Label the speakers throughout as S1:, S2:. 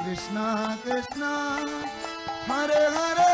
S1: Krishna Krishna Hare Hare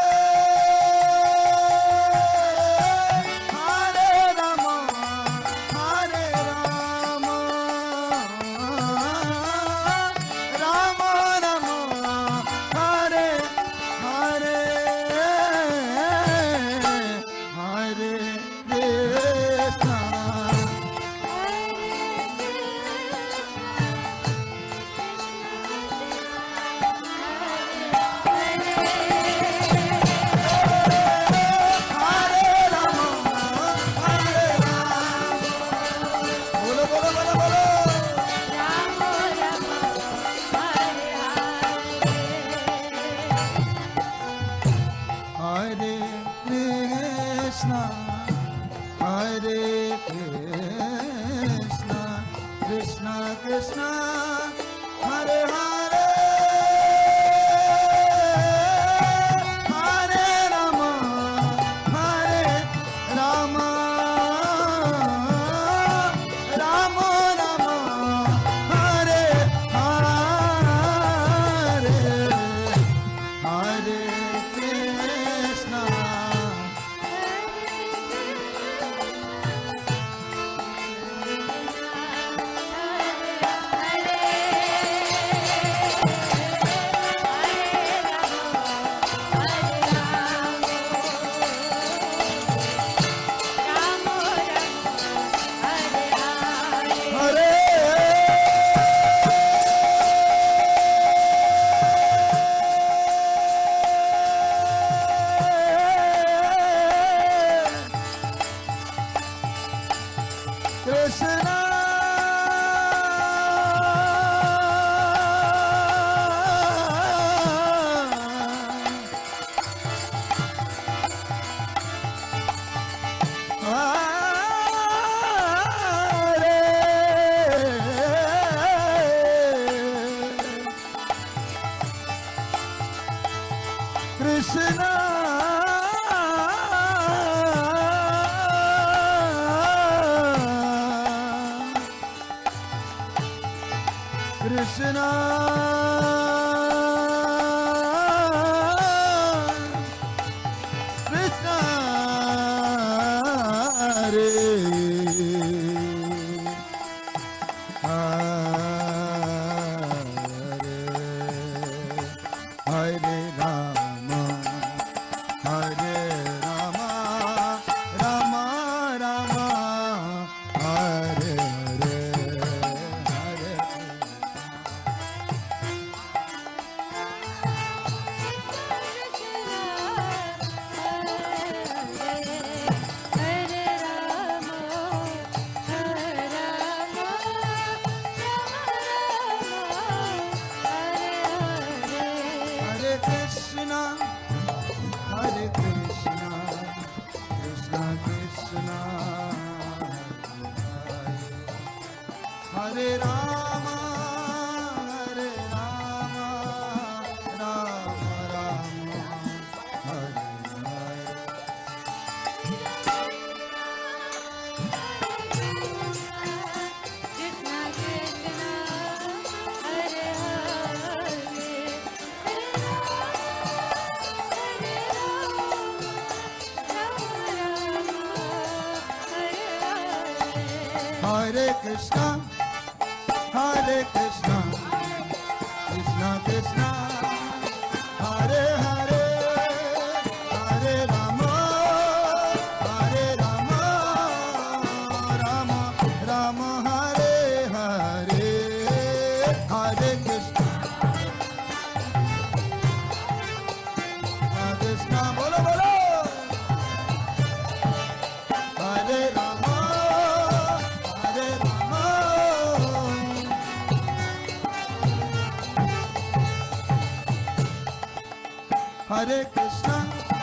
S2: Hare Krishna,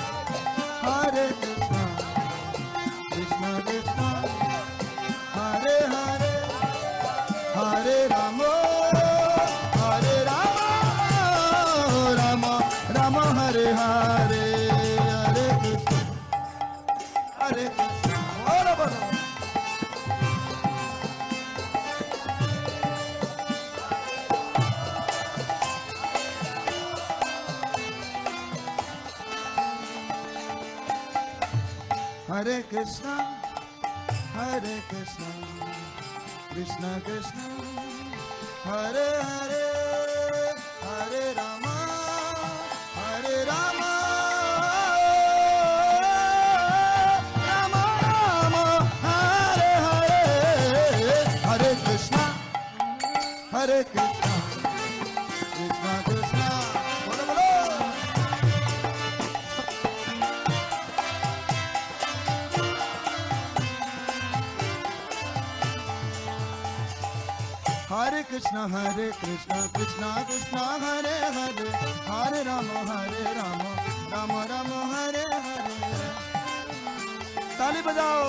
S2: Hare Krishna, Krishna Krishna, Hare Hare, Hare Rama, Hare Rama, Rama Rama, Hare Hare, Hare Krishna, Hare Krishna. Bolo bolo. Hare Krishna, Hare Krishna, Krishna Krishna, Hare Hare, Hare Rama, Hare Rama, Rama Rama, Hare Hare, Hare Krishna, Hare Krishna, Krishna Krishna, bolo bolo. Hare Krishna, Krishna Krishna, Hare Hare, Hare Rama, Rama Rama, Hare Hare. ताली बजाओ.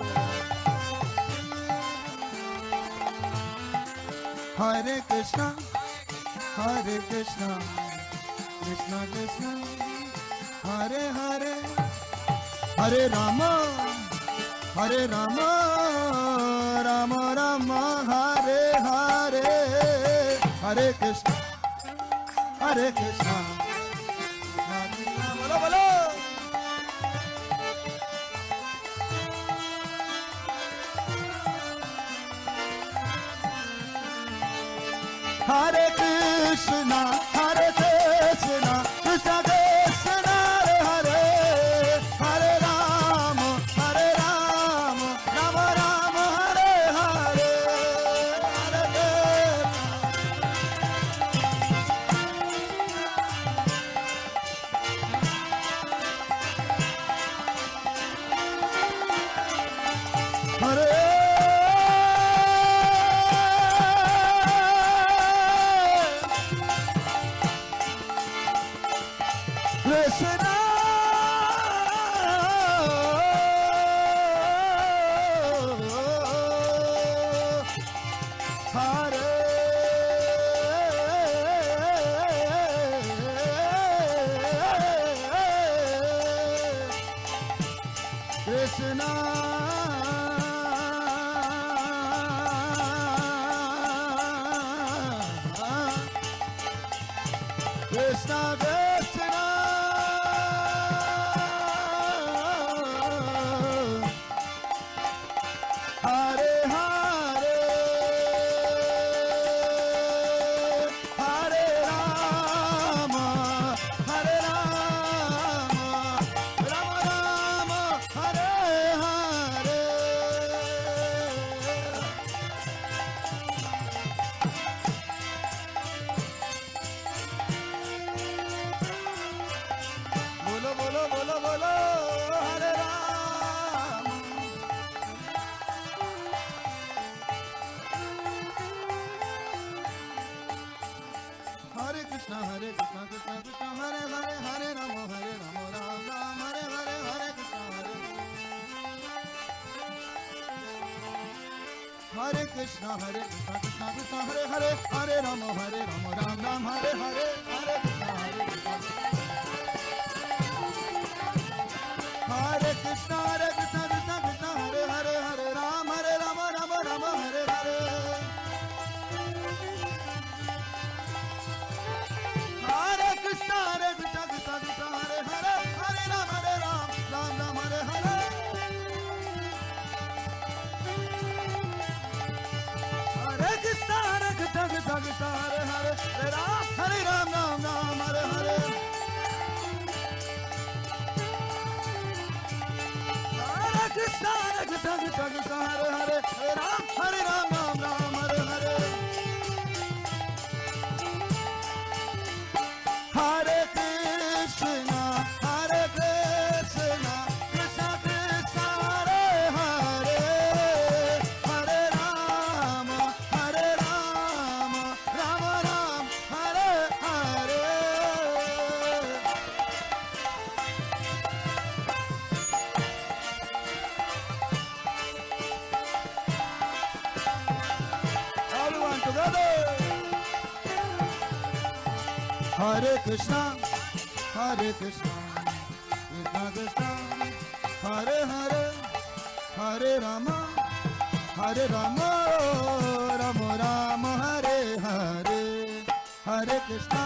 S2: Hare Krishna, Krishna Krishna, Hare Hare, Hare Rama, Rama Rama, Hare Hare, Hare Krishna, bolo bolo. Hare Krishna, Krishna Krishna, Hare Hare, Hare Rama, Rama Rama, Hare Hare, Hare Hare. Krishna, Hare Krishna, Krishna Krishna, Hare Hare, Hare Rama, Rama Rama, Hare Hare. Bolo bolo bolo bolo, Hare Rama. Hare Krishna, Krishna Krishna, Hare Hare, Hare Rama, Ram Ram, Hare Hare, Hare Krishna, Hare Krishna, Krishna Krishna, Hare Hare, Hare Rama, Ram Ram, Hare Hare, Hare Krishna, Hare Krishna, Krishna Krishna, Hare Hare, Hare Rama, Rama Rama, Hare Hare. Hare Krishna, Krishna Krishna, Hare Hare, Hare Ram, Ram Ram, Hare Hare. Hare Krishna, Krishna Krishna, Hare Hare, Hare Ram, Ram Ram, Hare Hare. Hare Krishna, Krishna Krishna, Hare Hare, Hare Ram, Ram Ram, Hare Hare. Hare Krishna, Krishna Krishna, Hare Hare, Hare Rama, Rama Ram, Hare Hare. Everyone together. Hare Krishna, Krishna Krishna, Hare Hare, Hare Rama, Rama Rama, Hare Hare, Hare Krishna.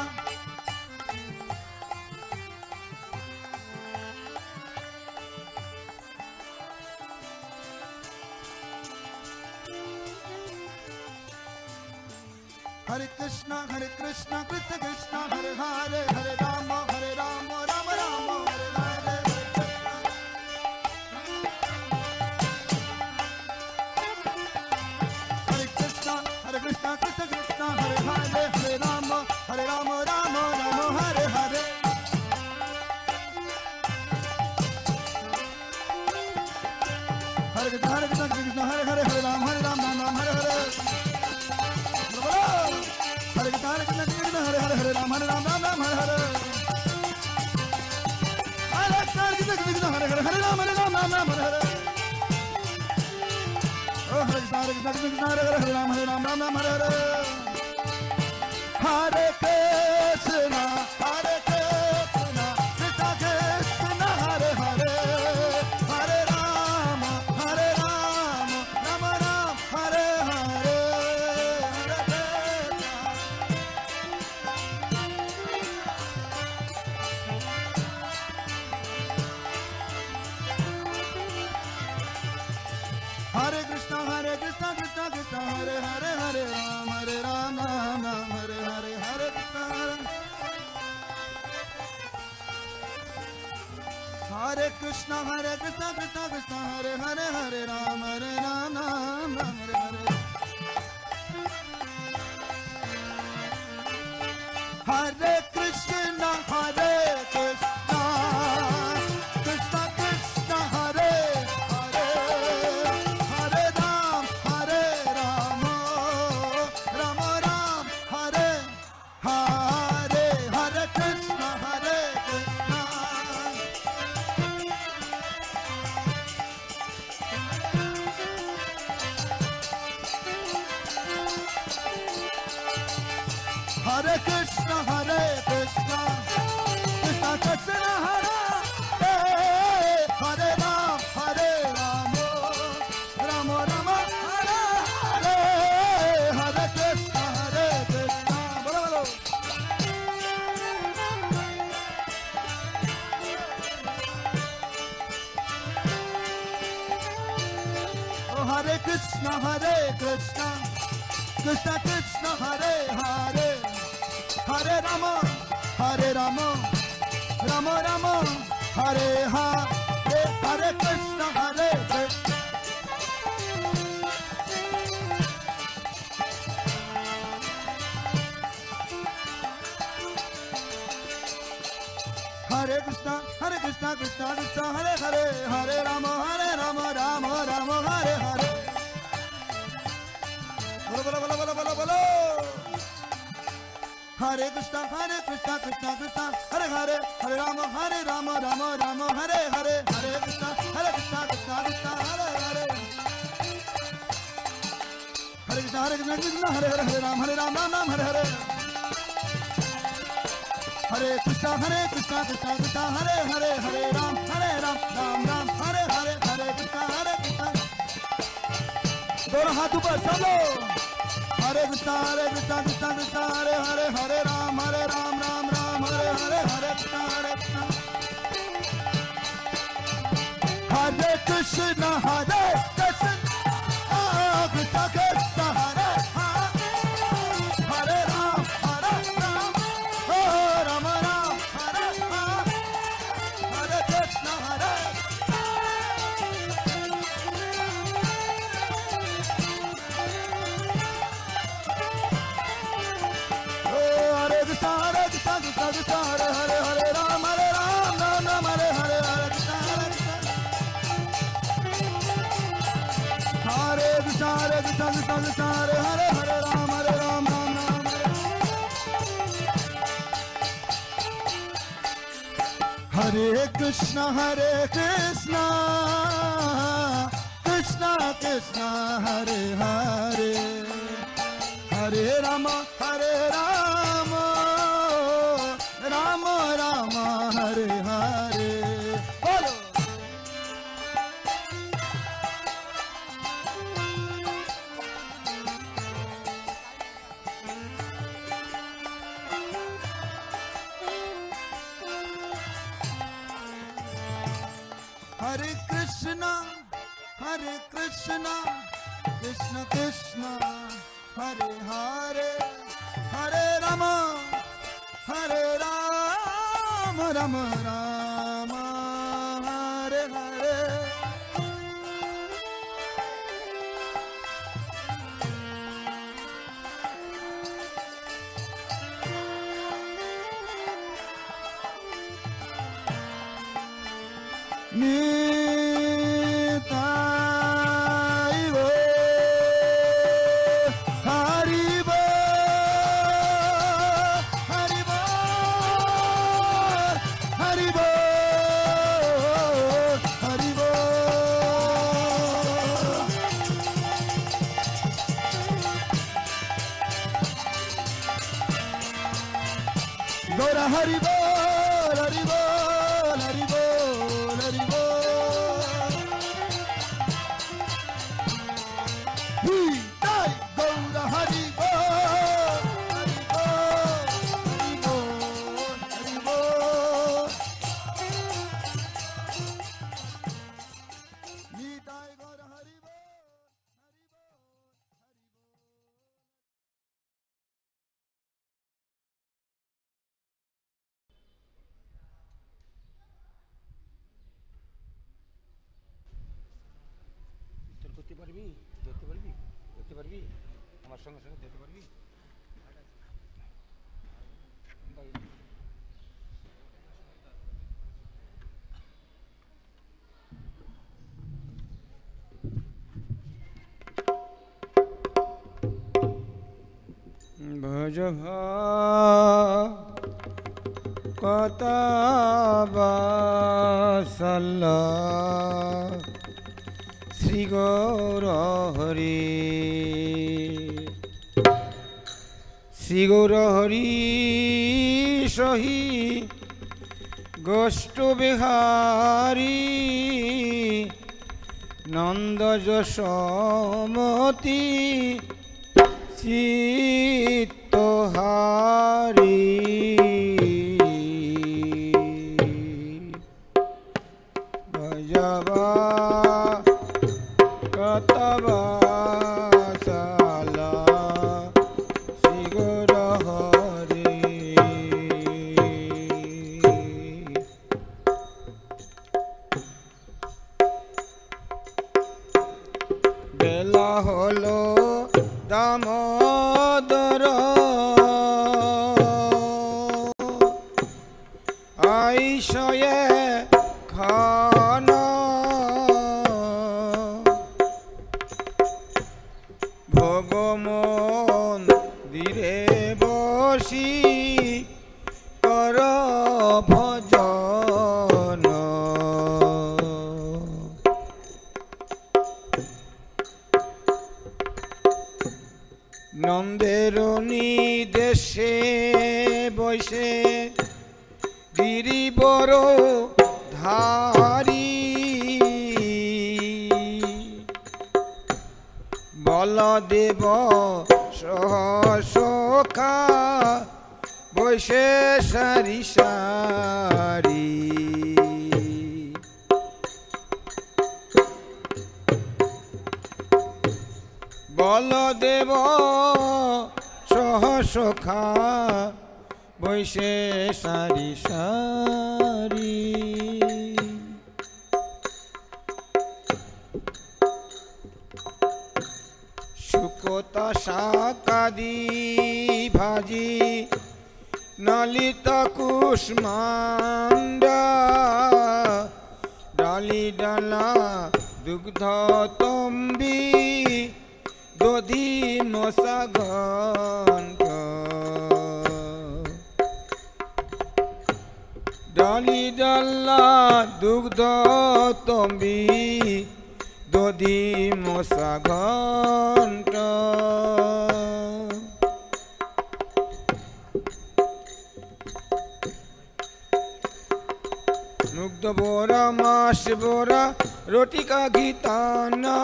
S2: Krishna Krishna Krishna Hare Hare Hare Rama Rama Rama Hare Hare Hare Krishna Krishna Krishna Hare Hare Hare Rama Rama Rama Hare Hare Hare Krishna Krishna Hare Hare Hare Rama Rama Hare Hare Hare Krishna Krishna Hare Hare Hare Rama Rama Hare Hare Hare Krishna Krishna Hare Hare Hare Rama Rama Hare Hare Oh Hare Krishna Krishna Hare Hare Hare Rama Rama Hare Hare Hare Krishna Krishna Krishna Hare Hare Hare Rama Rama Rama Hare Hare Hare Krishna Krishna Krishna Hare Hare Hare Rama Rama Hare Hare Hare Krishna Krishna Krishna Krishna Hare Hare Hare Rama Rama Hare Hare Hare Krishna Krishna Krishna Hare Hare Hare Rama Rama Hare Hare Hare Krishna Hare Krishna Krishna Krishna Hare Hare Rama Rama Hare Hare Hare Krishna bolo bolo Oh Hare Krishna Krishna Krishna Hare Hare Hare Rama Rama Hare Hare Hare Krishna Hare Krishna Krishna Krishna Hare Hare Hare Rama Rama Hare Hare Bolo bolo bolo bolo bolo Hare Krishna Krishna Hare Hare Hare Rama Rama Hare Hare Hare Krishna Krishna Hare Hare Hare Krishna Hare Hare Rama Hare Hare Hare Krishna Hare Krishna Hare Hare Hare Ram Hare Hare Hare Krishna दोनों हाथ ऊपर सब लोग Hare Krishna Hare Hare Hare Ram Hare Hare Krishna Hare Krishna Hare Krishna Krishna Krishna Hare Hare Ram Oh Rama Hare Krishna Hare Krishna Hare Hare Ram Hare Hare Krishna Hare Krishna Hare Hare Ram Hare Krishna Krishna Krishna Hare Hare Hare Rama Rama Hare Hare Bolo Hare Krishna Krishna Krishna Hare Hare Ram Ram Hare Hare Nitai Go Hari Bo Hari Bo Hari Bo Hari Bo Gora Hari Bo Hari Bo Hari Bo Hari Bo Nitai Gaura Hari Bo Hari Bo Hari Bo Hari Bo Nitai Gaura Hari Bo
S3: করতে পারবি ধরতে পারবি ধরতে পারবি আমার সঙ্গে সঙ্গে ধরতে পারবি ভজ কতা বাসাল্লা শ্রী গৌর হরি শ্রী গৌর হরি সহি গোষ্ঠ বিহারী নন্দ যশোমতি চিত্তহারি ভজবা কতবাসালা শ্রী গৌর হরি বেলা হলো দামোদর আইসয়ে খান ভগমন দিরে বসি কর ভজন নন্দের নিদেশে বসে গিরিবর ধারি বলদেব সহসখা বসে সারি সারি বলদেব সহসখা বসে সারি সারি শুকতা শাকাদি ভাজি নলিত কুষ্মান্ডা ডালি ডালা দুগ্ধ তম্বি দধি মশা ঘণ্ট ডালি ডালা দুগ্ধ তম্বি দধি মশা ঘণ্ট মুগ্ধ বোরা মাস বোরা রটিকা গীতানা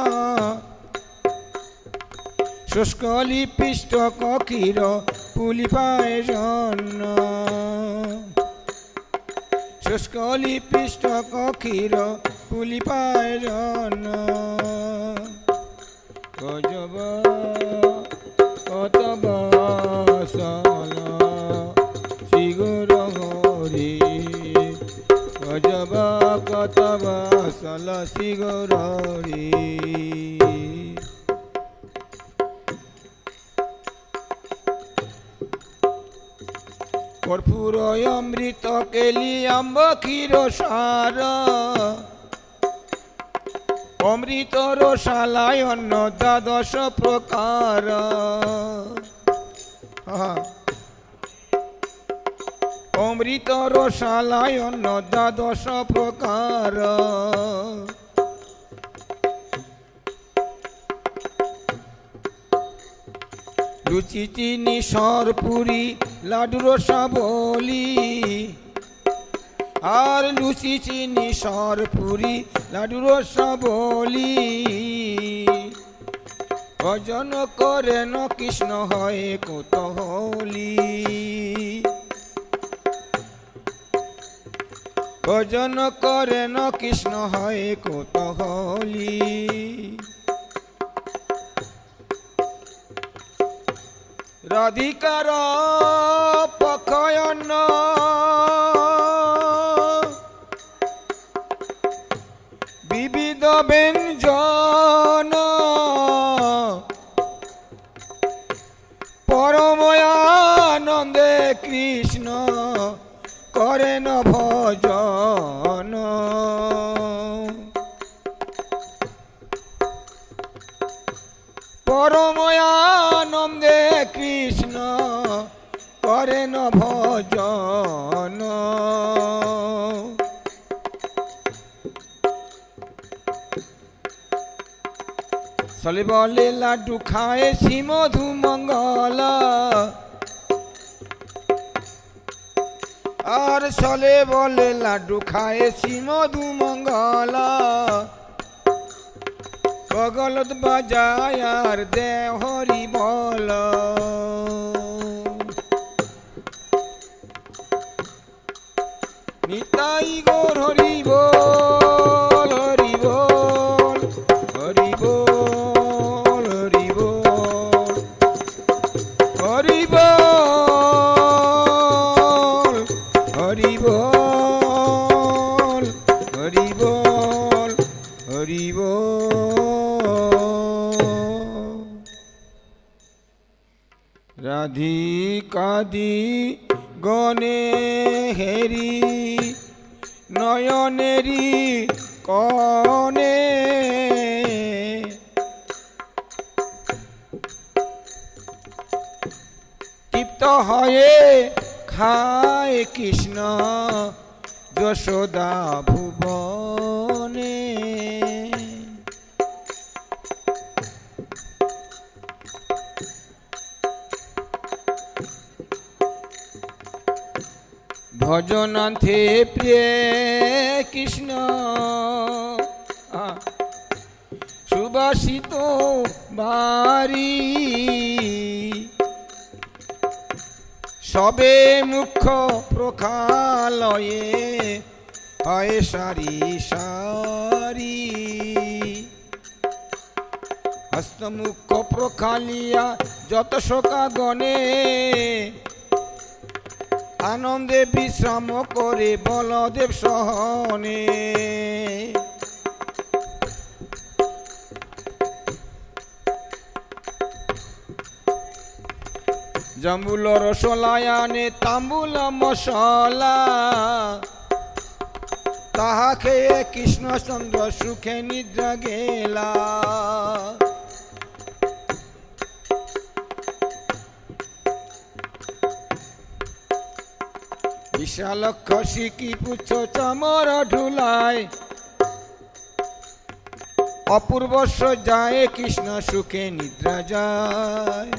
S3: শুষ্কলি পিষ্ট ককির পুলি পায়জন শুষ্কলি পিষ্ট ককির পুলি পায়জন গজব কত বাসনা শ্রী গৌর হরি সলসি গৌরী কর্পূর অমৃত কেলি আম্ব ক্ষীর সার অমৃত রসালায় অন্ন দ্বাদশ প্রকার অমৃত রসালায় অন্ন দ্বাদশ প্রকার লুচি চিনি সরপুরি লাডু রসাবলি আর লুচি চিনি সরপুরি লাডু রসাবলি ভজন করেন কৃষ্ণ হয় কৌতূহলী ভজন করেন কৃষ্ণ হয় কৌতূহলী রাধিকার পক্ষয়ন বিবিধ ব্যঞ্জন পরময়ানন্দে কৃষ্ণ করেন ভজন পরময়ানন্দে কৃষ্ণ করেন ভজন চলে বলে লাড্ডু খায় শ্রী মধু মঙ্গল আর চলে বলে লাড্ডু খায় শ্রী মধু মঙ্গল বগলত বাজায় আর দে হরি বল নিতাই গৌর হরি বল হরি বল হরি বল হরি বল হরি বল হরি বল হরি বল হরি বল রাধিকাদি গনে হেরি নয়নেরি কনে তৃপ্ত হয়ে খায় কৃষ্ণ যশোদা ভুবনে ভজনাথে প্রিয় কৃষ্ণ সুবাসিত বাড়ি সবে মুখ্য প্রখালয়ে হয় সারি সারি হস্তমুখ্য প্রখালিয়া যত শোকা গণে আনন্দে বিশ্রাম করে বলদেব সহনে জাম্বুল রসলায়ানে তাম্বুল মশলা তাহা খেয়ে কৃষ্ণচন্দ্র সুখে নিদ্রা গেলা বিশালক্ষ শিকি পুচ্ছ চমর ঢুলায় অপূর্ব যায় কৃষ্ণ সুখে নিদ্রা যায়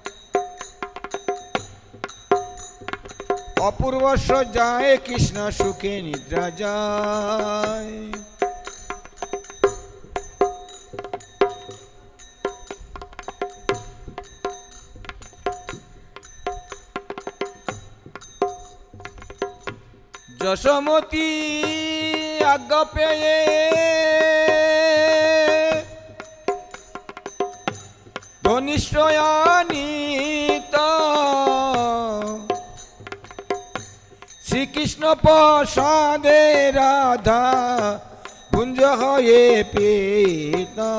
S3: অপূর্ব যায় কৃষ্ণ সুখে নিদ্রা যায় যশোমতী আজ্ঞা পেয়ে ধনিষ্ঠয়ানিত শ্রীকৃষ্ণ প্রসাদে রাধা পুঞ্জ হয়ে পিতা।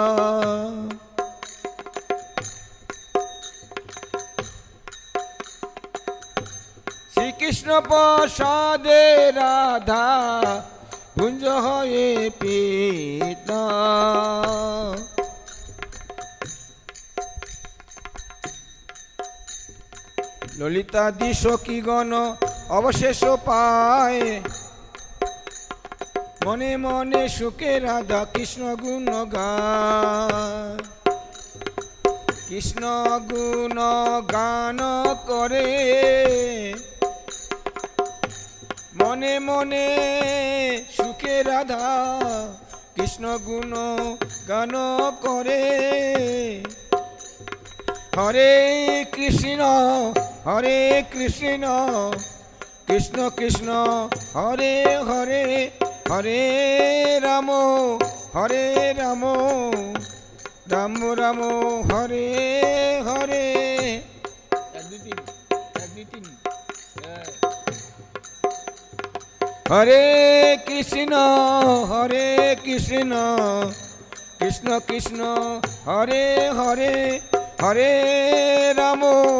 S3: শ্রীকৃষ্ণ প্রসাদে রাধা পুঞ্জ হয়ে পিতা। ললিতাদি সখীগণ অবশেষ পায়, মনে মনে সুখে রাধা কৃষ্ণ গুণ গায়। কৃষ্ণ গুণ গান করে মনে মনে সুখে রাধা কৃষ্ণ গুণ গান করে। হরে কৃষ্ণ কৃষ্ণ কৃষ্ণ হরে হরে, হরে রাম রাম রাম হরে হরে। হরে কৃষ্ণ কৃষ্ণ কৃষ্ণ হরে হরে, হরে রাম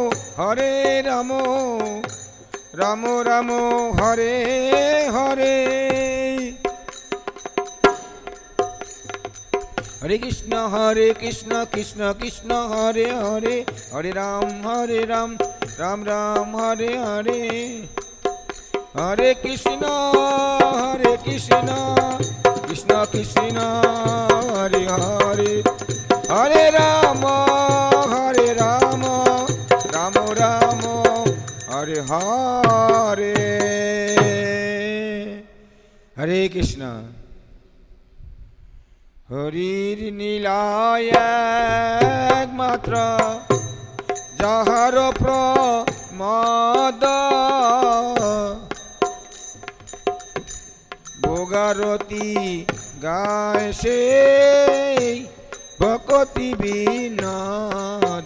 S3: রাম রাম হরে হরে। হরে কৃষ্ণ কৃষ্ণ কৃষ্ণ হরে হরে, হরে রাম রাম রাম হরে হরে। হরে কৃষ্ণ কৃষ্ণ কৃষ্ণ হরে হরে, হরে রাম রাম রাম হরে হরে। হরে কৃষ্ণ। হরির নীলায় একমাত্র যাহার প্রমদ, ভোগারতি গায় সে ভকতি বিনোদ।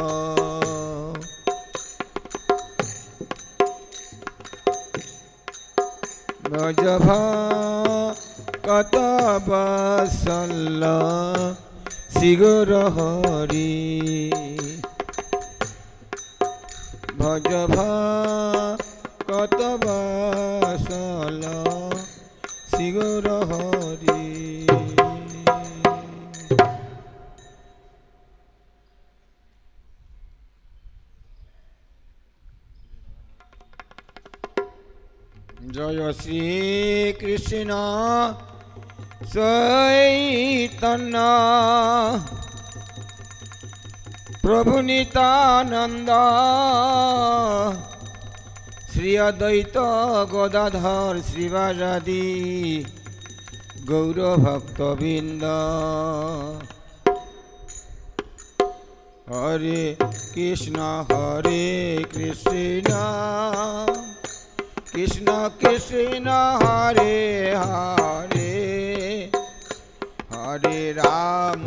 S3: ভজভা কত বসল শিগর হরি, ভজভা কত বসল শিগর হরি। জয় শ্রী কৃষ্ণ চৈতন্য প্রভু নিত্যানন্দ, শ্রী অদ্বৈত গদাধর শ্রীবাসাদি গৌর ভক্তবৃন্দ। হরে কৃষ্ণ কৃষ্ণ কৃষ্ণ কৃষ্ণ হরে হরে, হরে রাম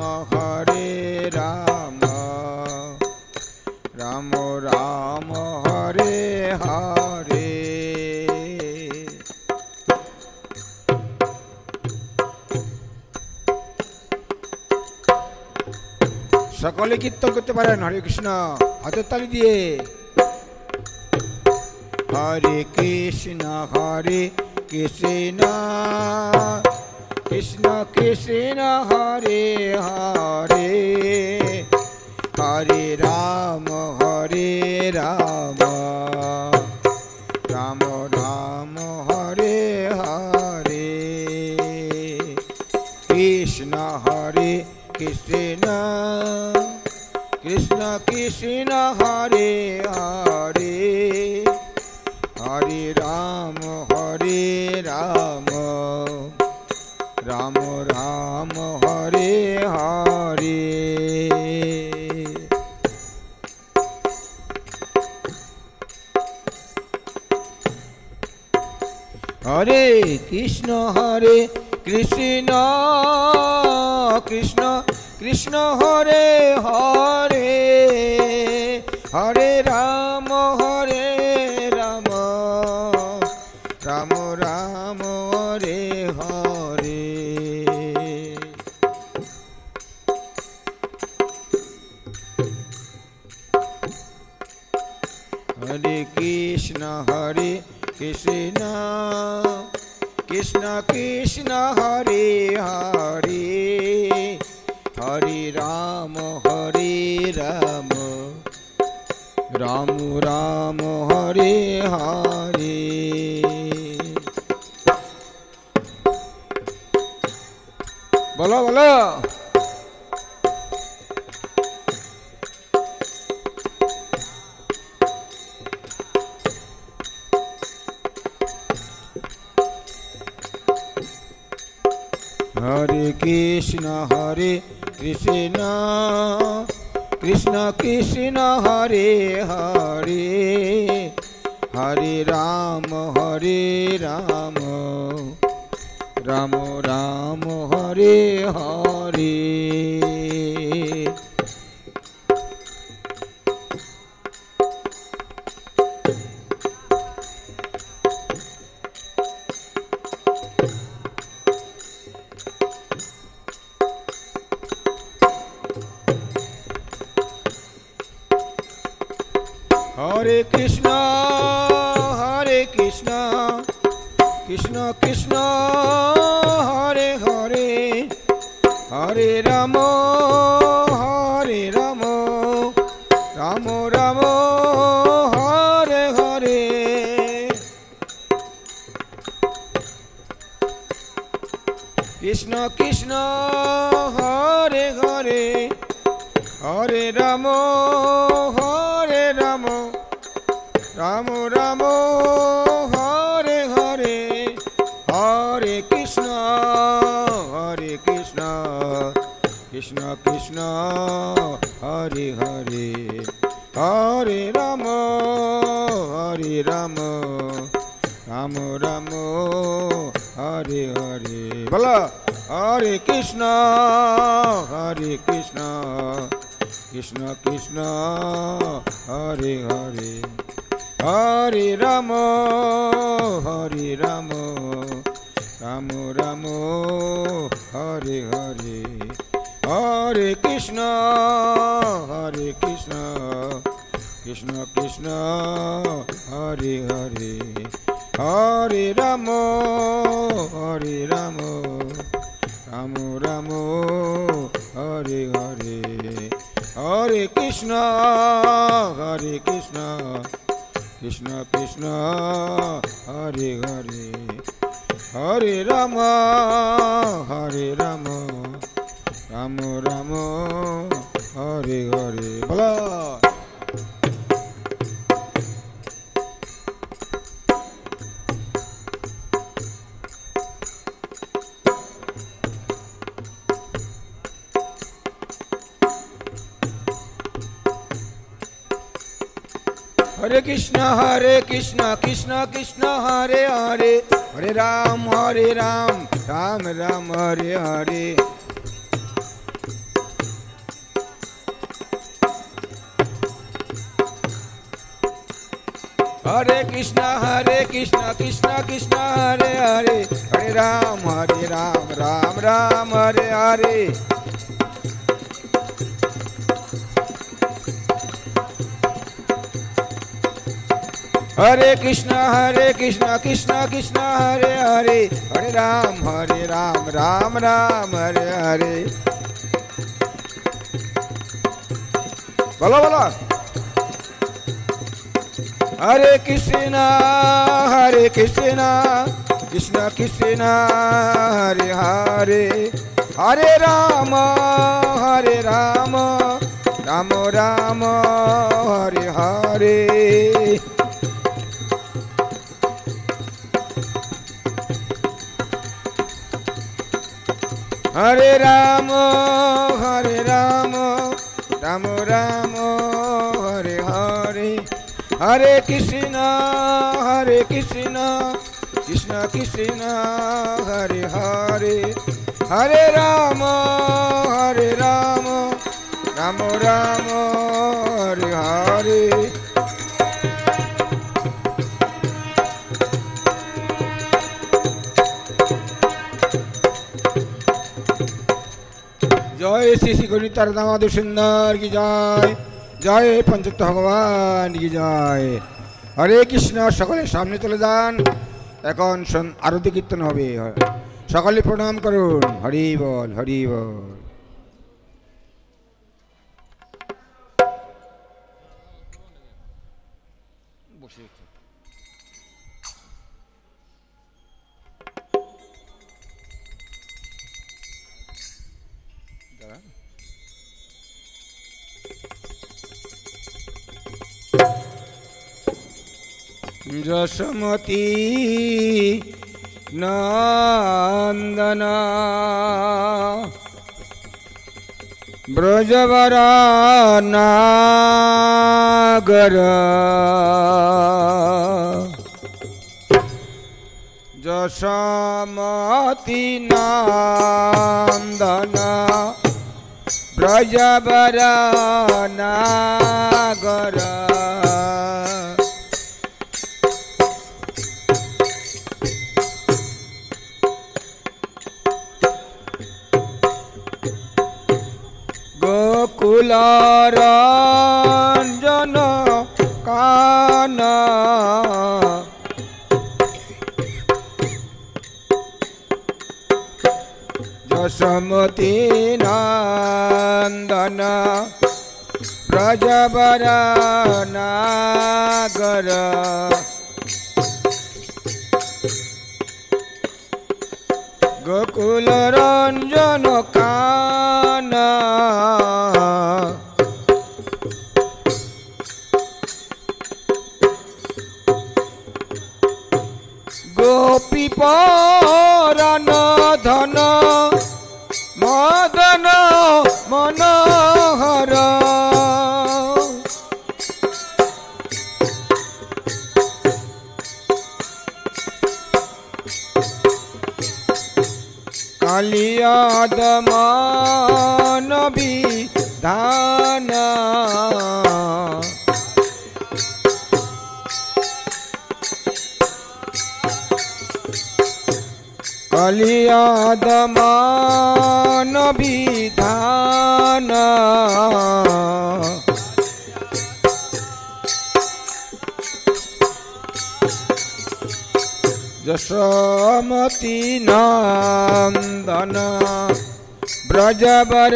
S3: রাম রাম হরে হরে। সকলে কীর্তন করতে পারেন হরে কৃষ্ণ হাতের তালি দিয়ে। হরে কৃষ্ণ কৃষ্ণ কৃষ্ণ কৃষ্ণ হরে হরে, হরে রাম রাম রাম হরে হরে। কৃষ্ণ কৃষ্ণ কৃষ্ণ কৃষ্ণ হরে হরে, হরে রাম রাম রাম হরে হরে। হরে কৃষ্ণ কৃষ্ণ কৃষ্ণ কৃষ্ণ হরে হরে, হরে রাম রাম রাম হরে হরে। कृष्ण हरे कृष्ण कृष्ण कृष्ण हरे हरे हरे राम राम राम हरे हरे। बोलो बोलो। हरे कृष्ण कृष्ण कृष्ण हरे हरे हरे राम राम राम हरे हरे। हरे कृष्ण कृष्ण कृष्ण हरे हरे हरे राम राम राम हरे हरे। कृष्ण कृष्ण हरे हरे हरे राम राम राम हरे हरे। हरे कृष्ण कृष्ण कृष्ण हरे हरे हरे राम राम राम हरे हरे। बोला हरे कृष्ण कृष्ण कृष्ण हरे हरे हरे राम राम राम हरे हरे। हरे कृष्ण कृष्ण कृष्ण हरे हरे हरे राम राम राम हरे हरे। हरे कृष्ण कृष्ण कृष्ण हरे हरे हरे राम राम राम हरे हरे। बोला हरे कृष्ण कृष्ण कृष्ण हरे हरे हरे राम राम राम हरे हरे। हरे कृष्ण कृष्ण कृष्ण हरे हरे हरे राम राम राम हरे हरे। हरे कृष्ण कृष्ण कृष्ण हरे हरे हरे राम राम राम हरे हरे। बोलो बोलो। हरे कृष्ण कृष्ण कृष्ण हरे हरे हरे राम राम राम हरे हरे। हरे राम राम हरे हरे हरे कृष्ण कृष्ण कृष्ण हरे हरे हरे राम राम हरे हरे। जय श्री श्री गणिता दामोदर सुंदर की जय। जय पंचतत्व भगवान की जय। হরে কৃষ্ণ। সকলে সামনে চলে যান, এখন আরতি কীর্তন হবে। সকলে প্রণাম করুন। হরি বল, হরি বল। যশোমতি নন্দন ব্রজবর নাগর যশোমতি নন্দন ব্রজবর নাগর গোকুলরঞ্জন কান যশোমতি নন্দন ব্রজবর নাগর গোকুলরঞ্জন কান গোপী পরাণ ধন মদন মনোহর কালিয়াদ মানবী ধান কালিয়াদ মানবী ধান যশোমতি নন্দন ব্রজবর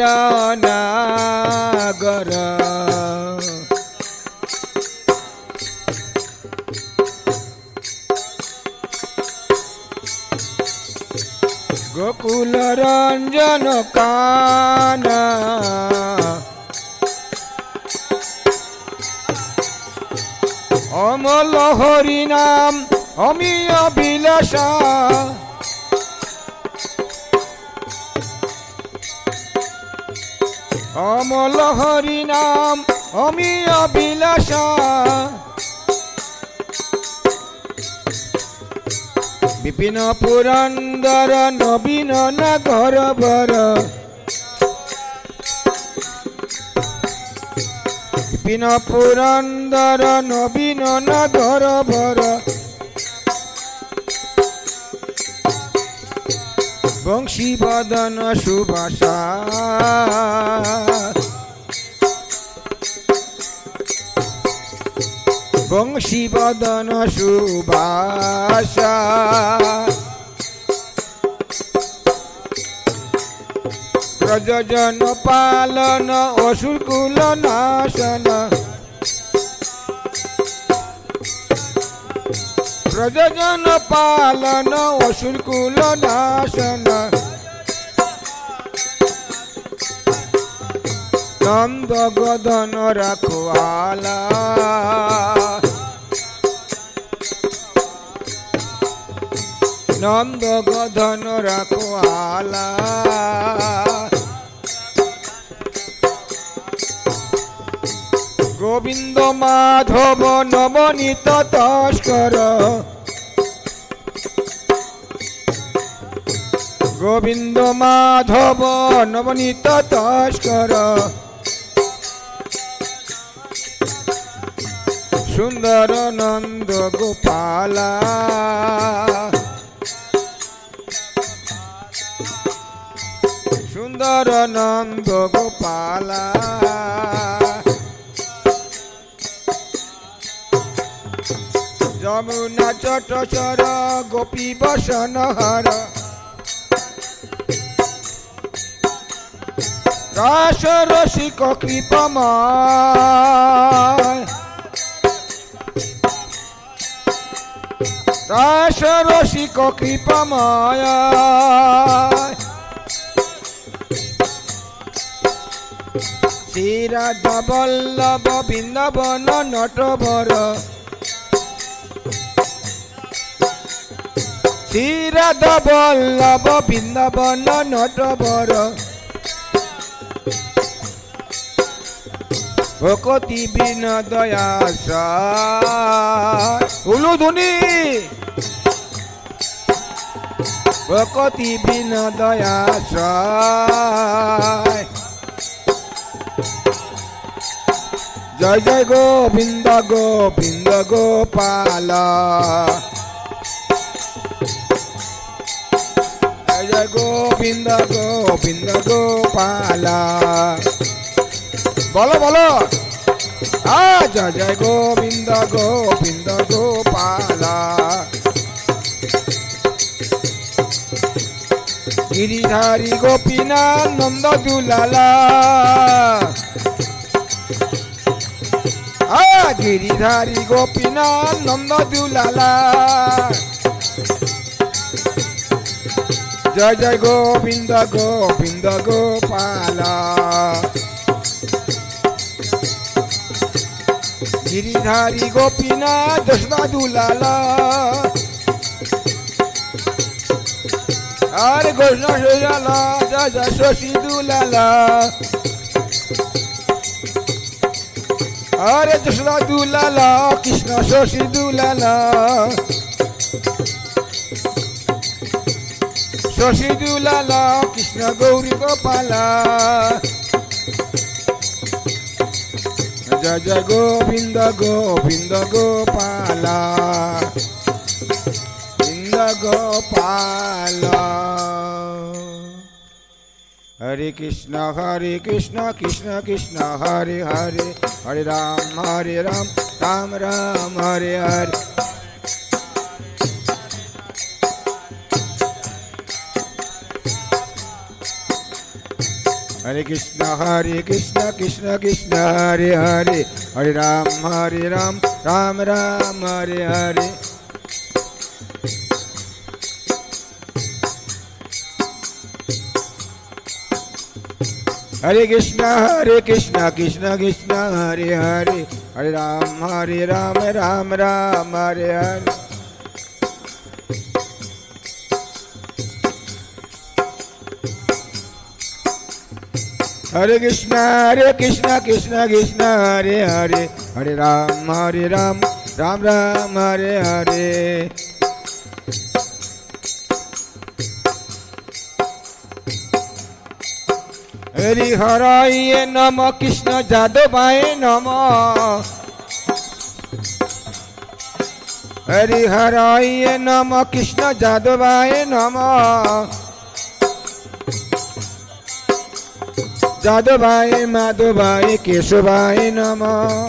S3: নাগর গোকুলরঞ্জন কান অমল হরি নাম অমিয় বিলাসা অমল হরি নাম অমিয় বিলাসা বিপিন পুরন্দর নবীন নাগরবর বিপিন পুরন্দর নবীন নাগরবর বংশী বদন সুভাষা বংশী বদন সুভাষা প্রযোজন পালন অসুর কুল নাশন প্রযোজন পালন অসুর কুল নাশন নন্দ গদন রাখোয়ালা নন্দ গদন রাখোয়ালা গোবিন্দ মাধব নবনীত তস্কর গোবিন্দ মাধব নবনীত তস্কর সুন্দর নন্দ গোপালা সুন্দর নন্দ গোপালা যমুনা চটচর গোপী বসন হর রাস রসিক কৃপময় রাস রসিক কৃপময় শ্রীরাধা বল্লভ বৃন্দাবন নটবর শ্রীরাধা বল্লভ বৃন্দাবন নটবর ভকতি বিনোদয়াস উলুধুনি ভকতি বিনোদয়াস জয় জয় গোবিন্দ গোবিন্দ গোপাল জয় জয় গোবিন্দ গোবিন্দ গোপাল বলো বলো জয় জয় গোবিন্দ গোবিন্দ গোপাল গিরিধারী গোপীনাথ নন্দ দুলালা গিরিধারী গোপীনাথ নন্দ দুলালা জয় জয় গোবিন্দ গোবিন্দ গোপাল গিরিধারী গোপীনাথ যশোদা দুলালা আরে কৃষ্ণ দুলালা জয় জয় শশী দুলালা আরে যশোদা দুলালা কৃষ্ণ শশী দুলালা শশী দুলালা কৃষ্ণ গৌরী গোপালা জয় জয় গোবিন্দ গোবিন্দ গোপালা গোবিন্দ গোপাল হরে কৃষ্ণ কৃষ্ণ কৃষ্ণ হরে হরে হরে রাম রাম রাম হরে হরে हरे कृष्ण कृष्ण कृष्ण हरे हरे हरे राम राम राम हरे हरे हरे कृष्ण कृष्ण कृष्ण हरे हरे हरे राम राम राम हरे हरे हरे कृष्ण कृष्ण कृष्ण हरे हरे हरे राम राम राम हरे हरे हरि हराय नम कृष्ण जादवाय नम हरि हराय नम कृष्ण जादवाय नम जादवाय माधवाय केशवाय नमः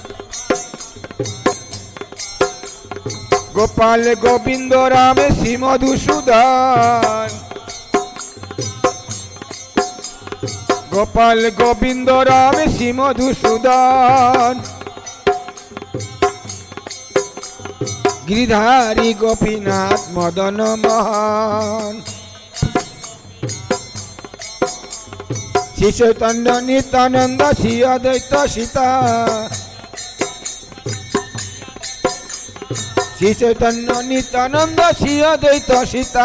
S3: गोपाल गोविंद राम श्री मधुसूदन गोपाल गोविंद राम श्री मधुसूदन गिरिधारी गोपीनाथ मदन मोहन श्री चैतन्य नित्यानंद श्री अद्वैत सीता श्री चैतन्य नित्यानंद श्री अद्वैत सीता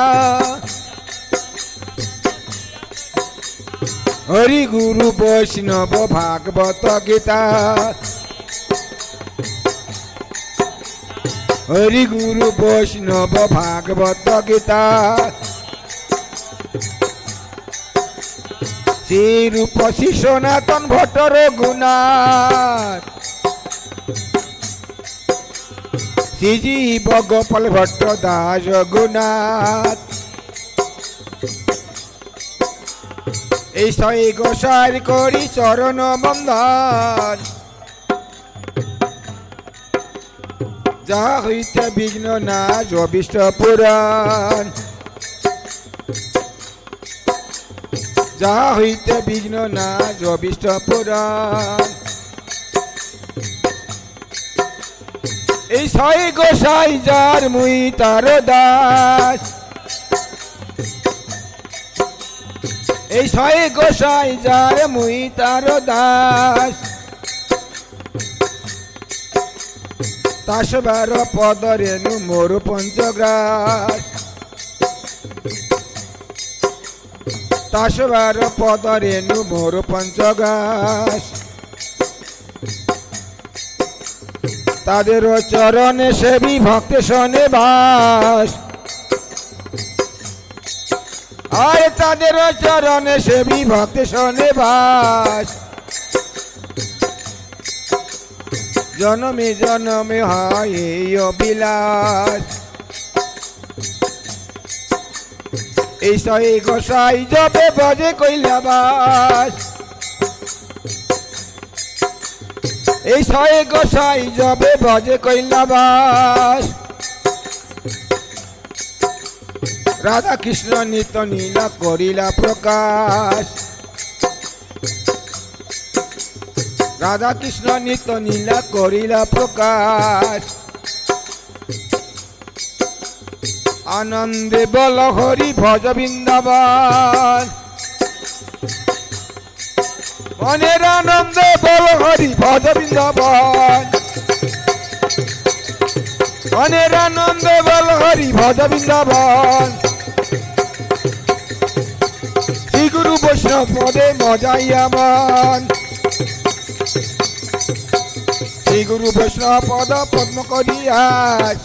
S3: हरि गुरु वैष्णव भागवत गीता हरि गुरु वैष्णव भागवत गीता श्री रूप श्री सनातन भट्ट रघुनाथ श्री जीव गोपाल भट्ट दास रघुनाथ ऐसा गोसार करी चरण बंधन যাহা হইতে বিঘ্ন নাশ অবিষ্ট পুরাণ যাহা হইতে বিঘ্ন নাশ অবিষ্ট পুরাণ এই ছয় গোসাই যার মুই তার দাস এই ছয় গোসাই যার মুই তার দাস তাসবার পদ রেণু মোর পঞ্চগ্রাস তাসবার পদ রেণু মোর পঞ্চগ্রাস তাদের চরণে সেবী ভক্তে শনে বাস আর তাদের চরণে সেবী ভক্তে শনে বাস জনমে জনমে হয় এই অবিলাস এই ছয় গোসাই জপে বজে কৈলাবাস এই ছয় গোসাই জপে বজে কৈলাবাস রাধা কৃষ্ণ নিত্য নীলা করিলা প্রকাশ রাধা কৃষ্ণ নিত্য নীলা করিলা প্রকাশ আনন্দে বল হরি ভজ বৃন্দাবন মনের আনন্দে বল হরি ভজ বৃন্দাবন মনের আনন্দে বল হরি ভজ বৃন্দাবন শ্রী গুরু বৈষ্ণব পদে মজাইয়া মন শ্রী গুরু বৈষ্ণব পদ পদ্ম করিয়াস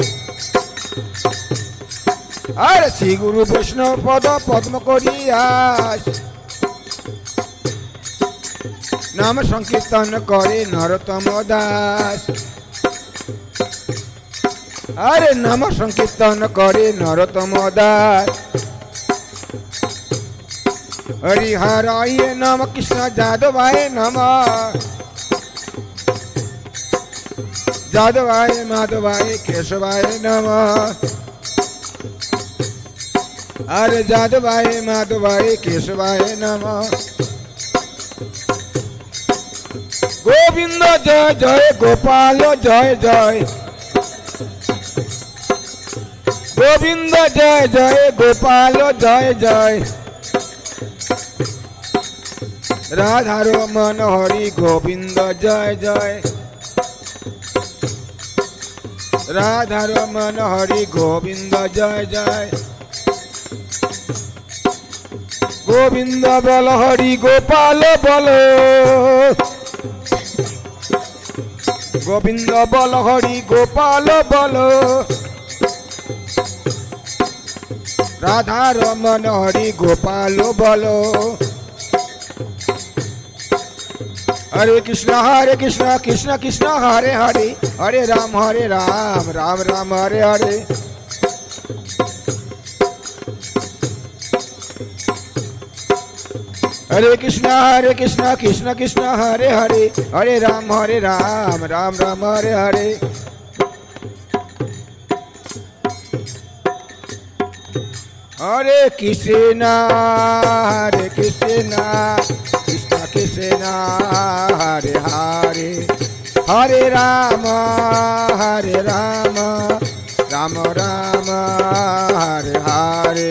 S3: আর শ্রী গুরু বৈষ্ণব পদ পদ্ম করিয়াস নাম সংকীর্তন করে নরোত্তম দাস আরে নাম সংকীর্তন করে নরোত্তম দাস হরিহরায় নম কৃষ্ণ যাদবায় নম যাদবায় মাধবায় কেশবায় নম আরে যাদবায় মাধবায় কেশবায় নম গোবিন্দ জয় জয় গোপাল জয় জয় গোবিন্দ জয় জয় গোপাল জয় জয় রাধার মন হরি গোবিন্দ জয় জয় রাধার মন হরি গোবিন্দ জয় জয় গোবিন্দ বল হরি গোপাল বল গোবিন্দ বল হরি গোপাল বল রাধা রমন হরি গোপাল বল হরে কৃষ্ণ কৃষ্ণ কৃষ্ণ হরে হরে হরে রাম রাম রাম হরে হরে हरे कृष्णा कृष्ण कृष्ण हरे हरे हरे राम राम राम हरे हरे हरे कृष्णा कृष्ण कृष्ण हरे हरे हरे राम राम राम हरे हरे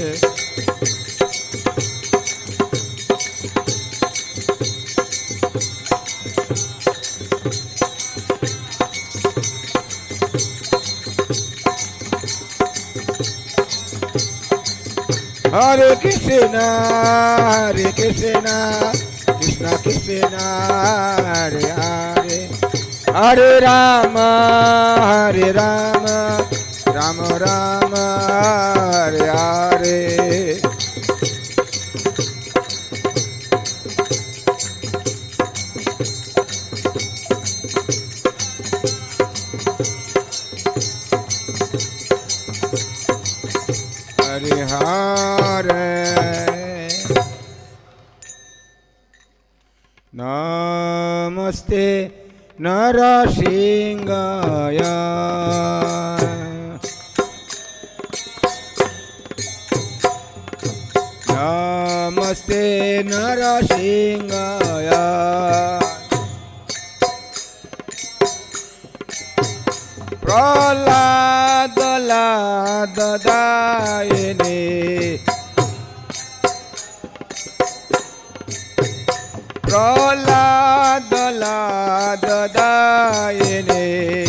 S3: हरे कृष्णा कृष्ण कृष्ण हरे हरे हरे राम राम राम हरे हरे हरे हरे नमस्ते नरसिंहाय नरसिंहाय प्रहलाद लाद दायिने प्रहलाद लाद दायिने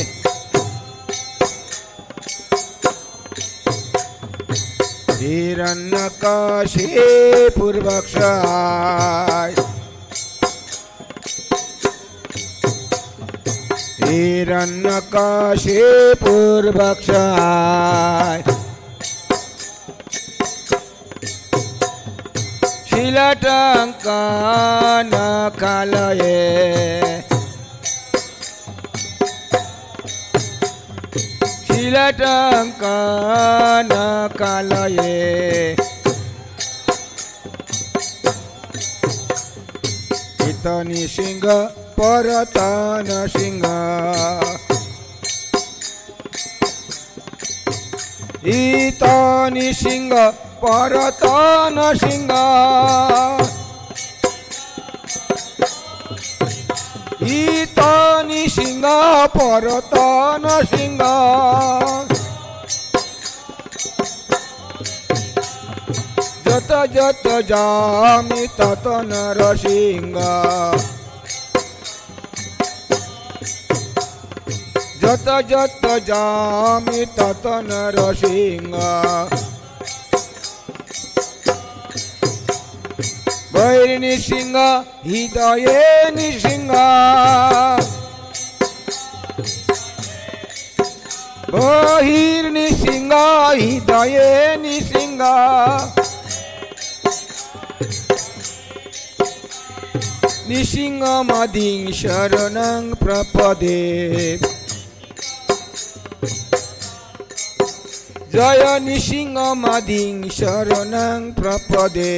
S3: हिरण्यकशिपुर्वक्षाय हिरण्यकशिपुर्वक्षाय शीलटङ्कनकालये शीलटङ्कनकालये इतनि सिंह परतन सिंह इतनि सिंह परतन सिंह इतनि सिंह परतन सिंह जत जत जामि तत नरसिंह जत जत जामि तत नरसिंह बैरिणी सिंह हृदये निसिंह बहिर्नि सिंह हृदये निसिंह निसिंह मदिं शरणं प्रपदे जय निसिंह मदिं शरणं प्रपदे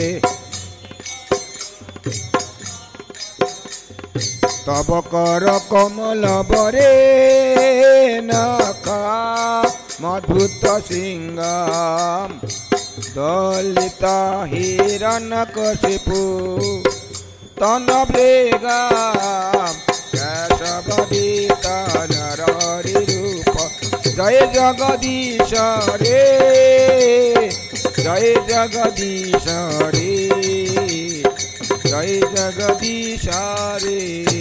S3: तब कर कमल बरे नखा मधुत सिंह दलिता हिरण्यकशिपु तन मृगा केशवदीता नरहरि रूप जय जगदीश रे जय जगदीश रे जय जगदीश रे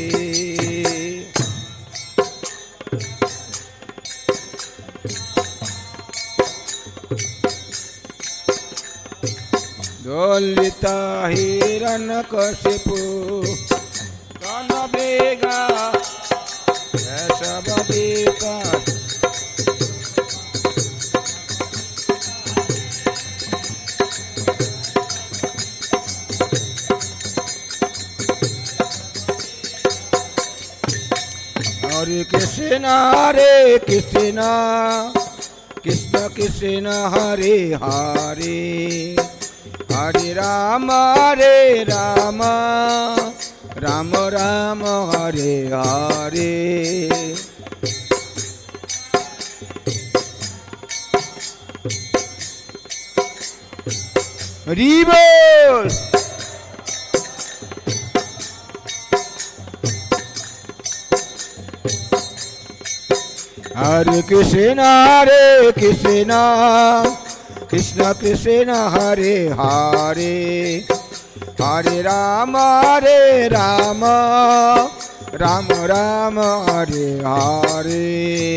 S3: दलिता हिरण्यकशिपु तन मृगा केशवदीता हरे कृष्ण कृष्ण कृष्ण हरे हरे हरे राम राम राम हरे हरे हरि बोल हरे कृष्ण कृष्ण कृष्ण हरे हरे हरे राम राम राम हरे हरे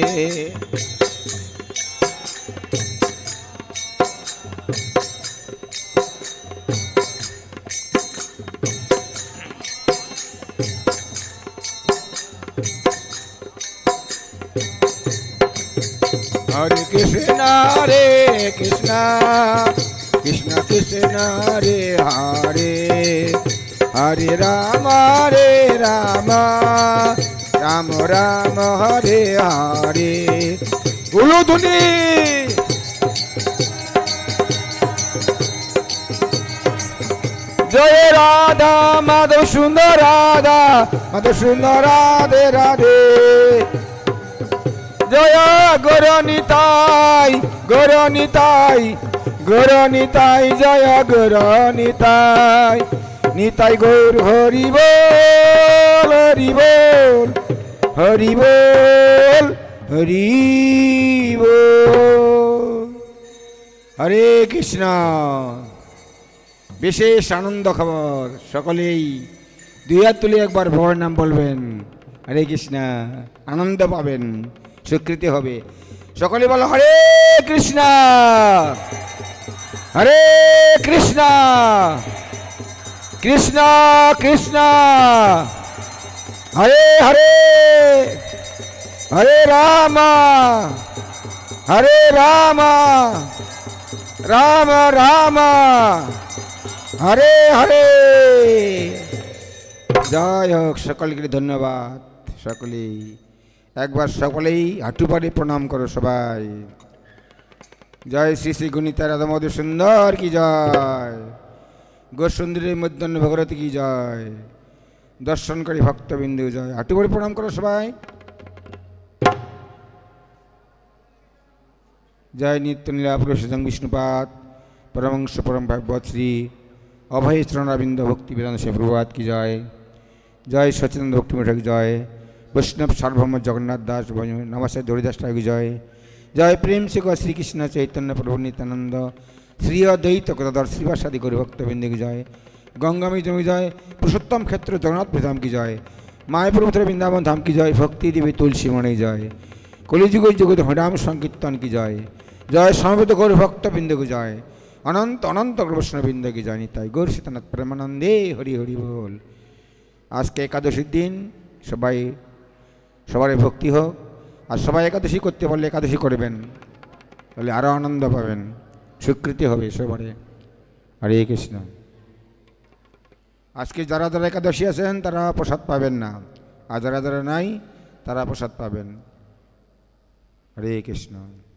S3: हरे कृष्ण कृष्ण कृष्ण हरे हरे हरे राम राम राम हरे हरे बोलो धुनी जय राधा माधव सुंदर राधे राधे जय गौरनिताई গৌর নিতাই জয় গৌর নিতাই নিতাই গৌর হরি বল হরি বল হরি বল হরি বল। হরে কৃষ্ণ। বিশেষ আনন্দ খবর, সকলেই দুই হাত তুলে একবার ভগবানের নাম বলবেন। হরে কৃষ্ণ, আনন্দ পাবেন, স্বীকৃতি হবে। সকলে বলো হরে কৃষ্ণ হরে কৃষ্ণ কৃষ্ণ কৃষ্ণ হরে হরে হরে রাম হরে রাম রাম রাম হরে হরে। জয় হোক, সকলকে ধন্যবাদ। সকলেই একবার সকলেই হাঁটু পাড়ে প্রণাম করো সবাই। জয় শ্রী শ্রী গুণিতা রাধা মধু সুন্দর কি জয়, গোসুন্দরীর মধ্যাহ্ন ভগরতী কি জয়, দর্শনকারী ভক্তবিন্দু জয়। হাঁটু পাড়ে প্রণাম করো সবাই। জয় নিত্য লীলা পুরুষোত্তম বিষ্ণুপাদ পরমংশ পরম ভাগবত শ্রী অভয় চরণাবিন্দ ভক্তি বেদান্ত শ্রী প্রভাত কি জয়। জয় সচিদানন্দ ভক্তি মঠক জয়, বৈষ্ণব সার্বভৌম জগন্নাথ দাস নমস্কার হরিদাস ঠাকুর জয়। জয় প্রেম শ্রী শ্রীকৃষ্ণ চৈতন্য প্রভু নিত্যানন্দ শ্রী অদ্বৈত গদাধর শ্রীবাসাদি গৌর ভক্তবৃন্দ কি জয়। গঙ্গামী জমি জয়, পুরুষোত্তম ক্ষেত্র জগন্নাথ ধাম কি জয়, মায়াপুর বৃন্দাবন ধাম কি জয়, ভক্তি দেবী তুলসী মণি জয়, কলিযুগ যুগত হরিনাম সংকীর্তন কি জয়। জয় সমবেত গৌর ভক্তবৃন্দ কি জয়, অনন্ত অনন্ত বৈষ্ণববৃন্দ কি জয়। নিতাই গৌর সীতানাথ প্রেমানন্দে হরি হরি বল। আজকে একাদশীর দিন, সবারই ভক্তি হোক। আর সবাই একাদশী করতে পারলে একাদশী করবেন, তাহলে আরও আনন্দ পাবেন, স্বীকৃতি হবে সবারে। হরে কৃষ্ণ। আজকে যারা যারা একাদশী আছেন তারা প্রসাদ পাবেন না, আর যারা যারা নাই তারা প্রসাদ পাবেন। হরে কৃষ্ণ।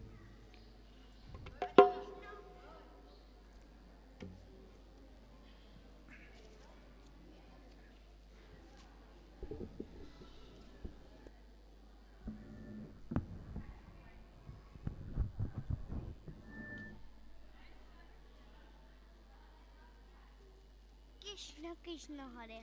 S4: কৃষ্ণ কৃষ্ণ হরে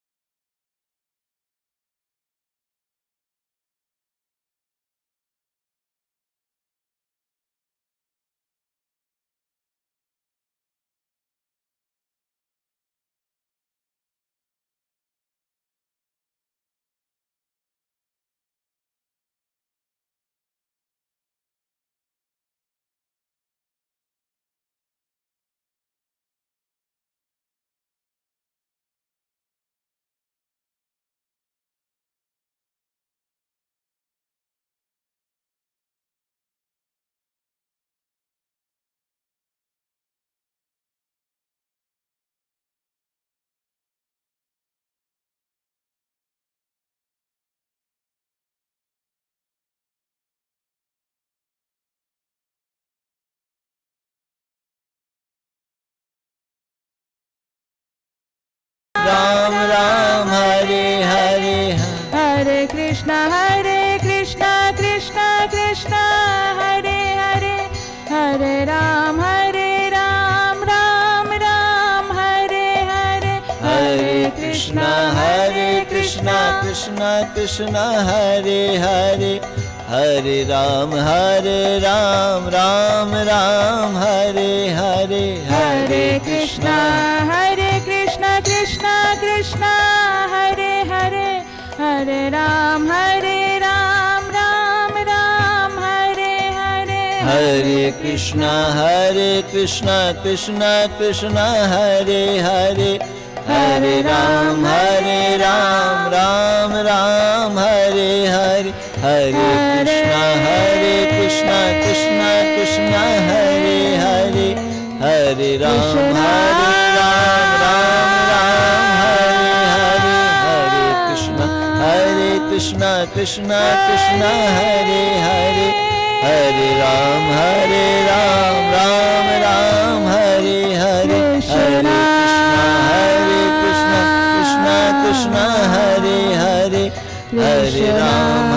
S1: राम राम हरे हरे
S5: हरे कृष्णा कृष्णा कृष्ण हरे हरे हरे राम राम राम हरे हरे
S1: हरे कृष्णा कृष्णा कृष्ण हरे हरे हरे राम राम हरे हरे
S5: हरे कृष्णा कृष्णा कृष्ण हरे हरे हरे राम राम हरे हरे
S1: हरे कृष्णा कृष्णा कृष्ण हरे हरे हरे राम राम हरे हरे हरे कृष्णा कृष्ण हरे हरे हरे राम कृष्णा कृष्ण हरे हरे हरे राम राम हरे हरे हरे कृष्णा कृष्ण हरे हरे हरे राम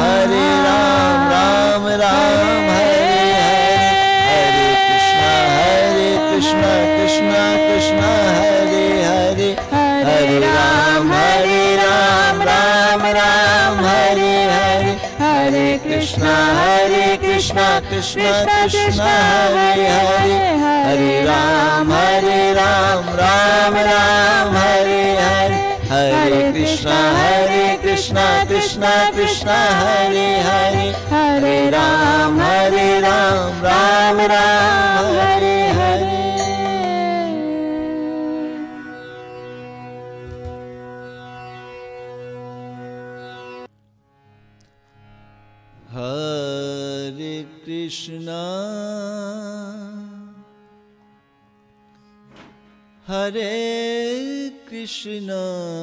S1: राम हरे हरे हरे कृष्णा कृष्ण कृष्ण हरे हरे हरे राम राम राम हरे हरे हरे कृष्ण कृष्ण कृष्ण हरे हरे हरे राम राम राम हरे हरे हरे कृष्णा हरे कृष्णा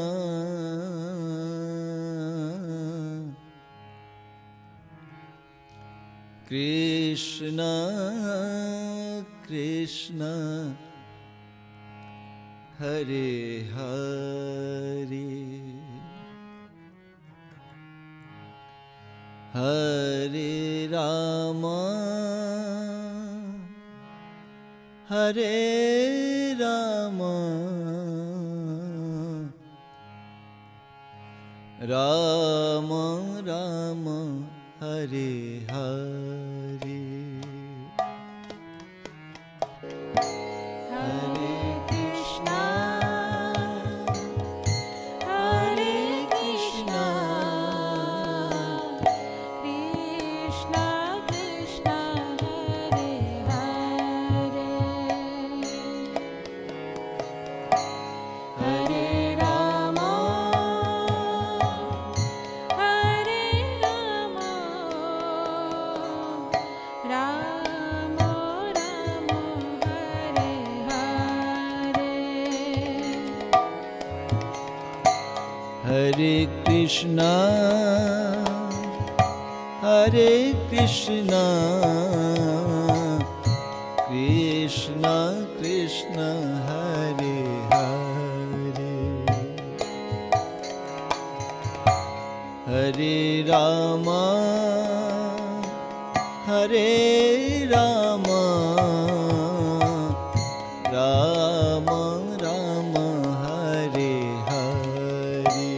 S1: कृष्णा कृष्णा हरे हरे हरे राम हरे राम राम राम हरे हरे हरे कृष्णा हरे कृष्णा कृष्णा कृष्णा हरे हरे हरे राम हरे राम राम राम हरे हरे हरे कृष्णा हरे कृष्णा कृष्णा कृष्णा हरे हरे हरे राम हरे राम राम राम हरे हरे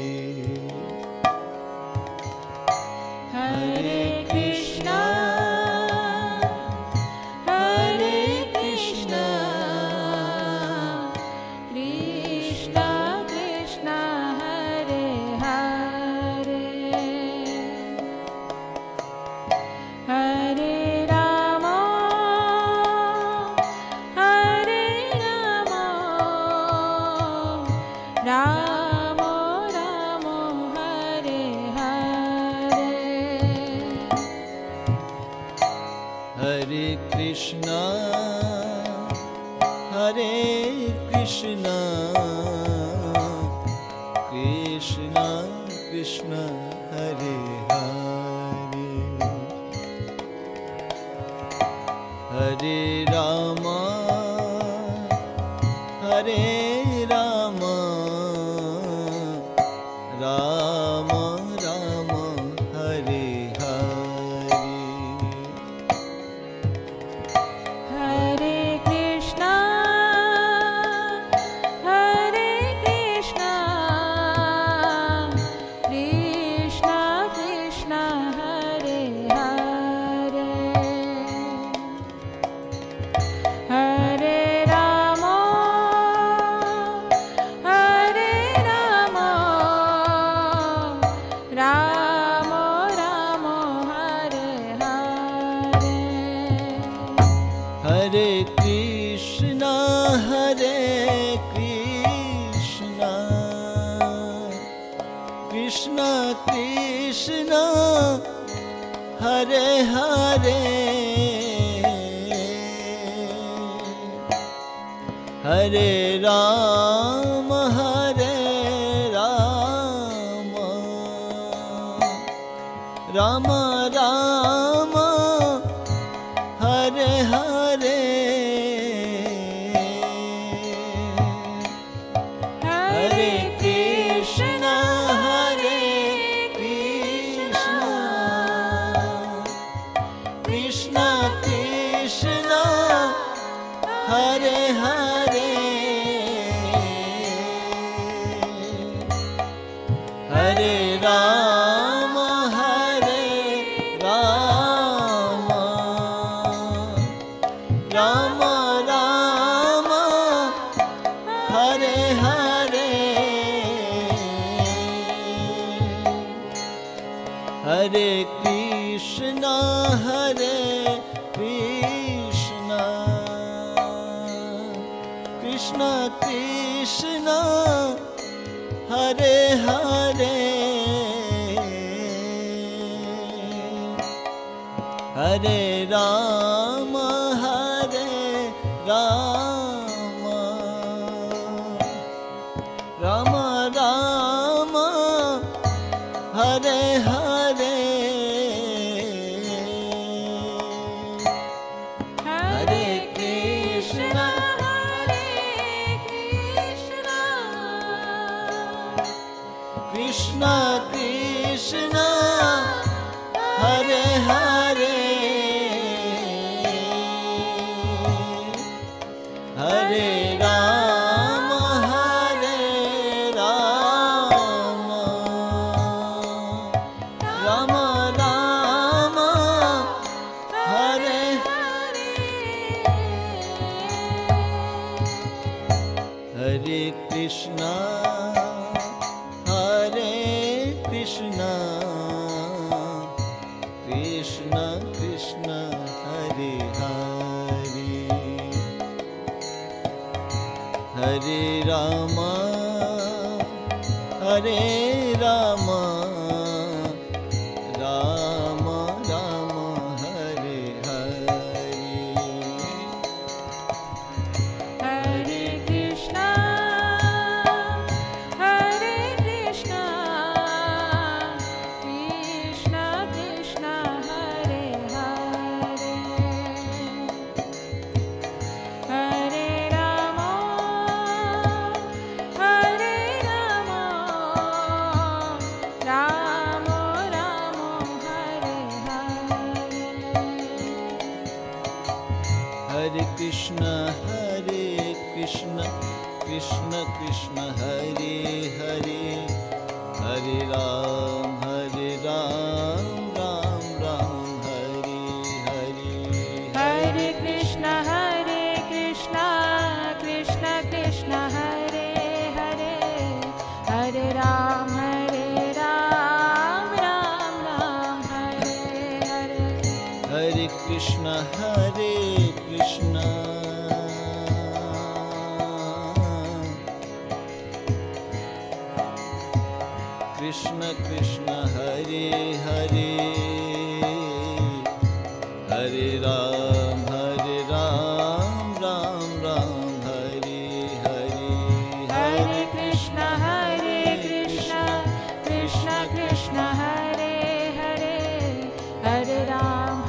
S1: हरे कृष्णा हरे कृष्णा कृष्णा कृष्णा हरे हरे हरे राम हरे राम राम राम हरे हरे हरे कृष्णा हरे कृष्णा कृष्णा कृष्णा हरे हरे हरे राम हरे राम राम राम हरे हरे हरे कृष्णा हरे कृष्णा कृष्णा कृष्णा हरे हरे हरे राम हरे राम राम राम हरे हरे हरे कृष्णा कृष्णा कृष्णा हरे हरे हरे राम राम राम हरे हरे हरे कृष्णा कृष्णा कृष्णा हरे हरे हरे राम राम राम हरे हरे हरे कृष्णा कृष्णा कृष्णा हरे हरे हरे राम राम राम हरे हरे हरे कृष्णा कृष्णा कृष्णा हरे हरे हरे राम राम राम हरे हरे कृष्णा कृष्णा कृष्णा हरे हरे हरे राम राम राम हरे हरे
S5: हरे कृष्णा कृष्णा कृष्णा हरे हरे हरे राम राम राम हरे हरे
S1: हरे कृष्ण कृष्ण कृष्ण हरे हरे हरे राम राम राम हरे हरे
S5: हरे कृष्णा कृष्ण कृष्ण हरे हरे हरे राम राम राम हरे हरे
S1: हरे कृष्ण कृष्ण कृष्ण हरे हरे हरे राम राम राम हरे हरे
S5: हरे कृष्ण कृष्ण कृष्ण हरे हरे हरे राम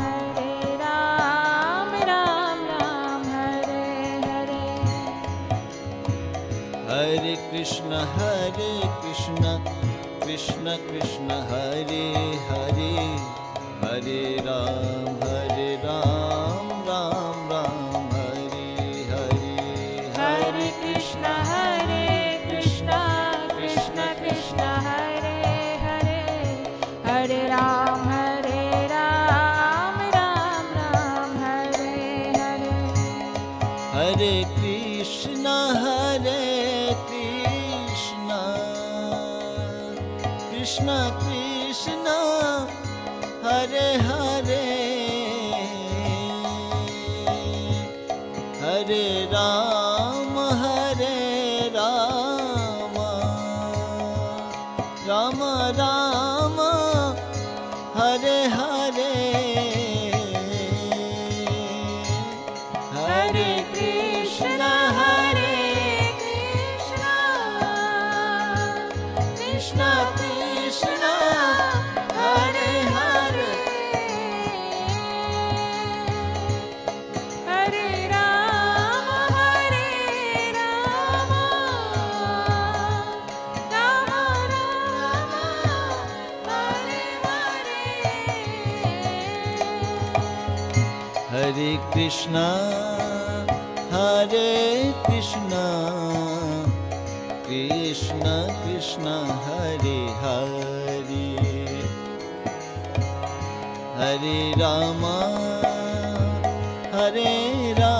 S5: राम हरे हरे
S1: हरे कृष्ण कृष्ण कृष्ण हरे हरे हरे राम राम हरे हरे
S5: हरे कृष्ण कृष्ण कृष्ण हरे हरे हरे राम राम हरे हरे
S1: हरे कृष्ण कृष्ण कृष्ण हरे हरे हरे राम राम राम हरे हरे हरे कृष्ण कृष्ण कृष्ण हरे हरे
S5: हरे राम राम राम हरे हरे
S1: हरे कृष्ण कृष्ण कृष्ण हरे हरे हरे राम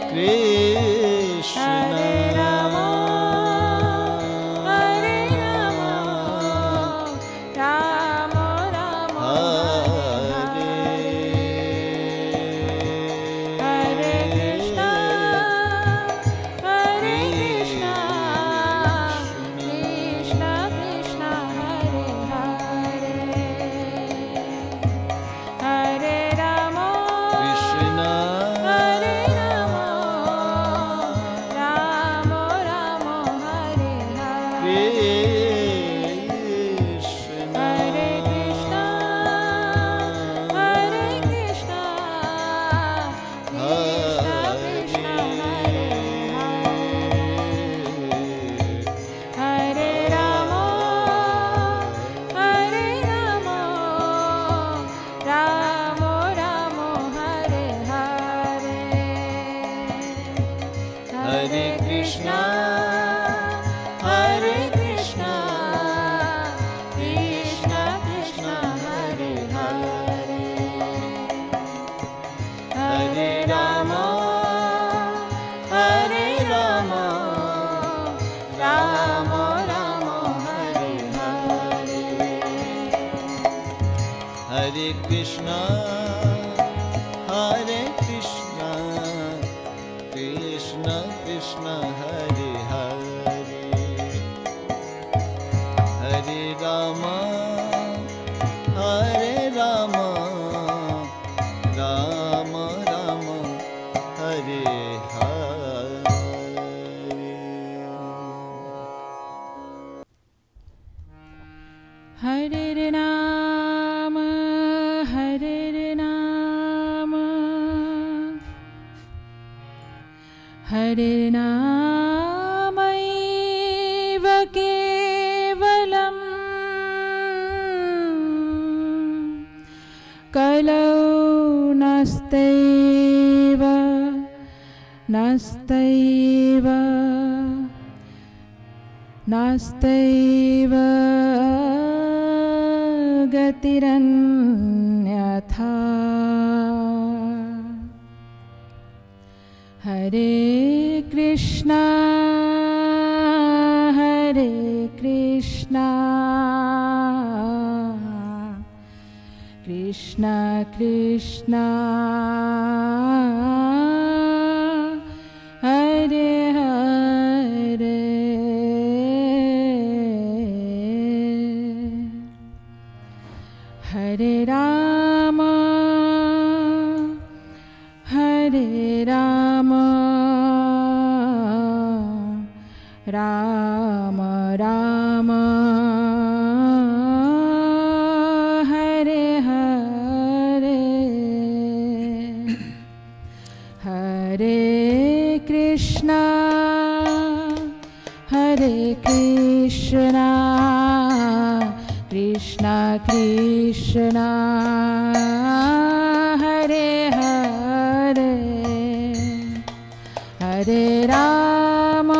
S5: हरिनामैव केवलम् कलौ नस्तैव नस्तैव नास्तैव गतिरन्यथा। हरे Krishna Krishna Krishna Hare Hare Hare Ram Ram Ram Hare Hare Hare Krishna Krishna Krishna Hare Hare Hare Ram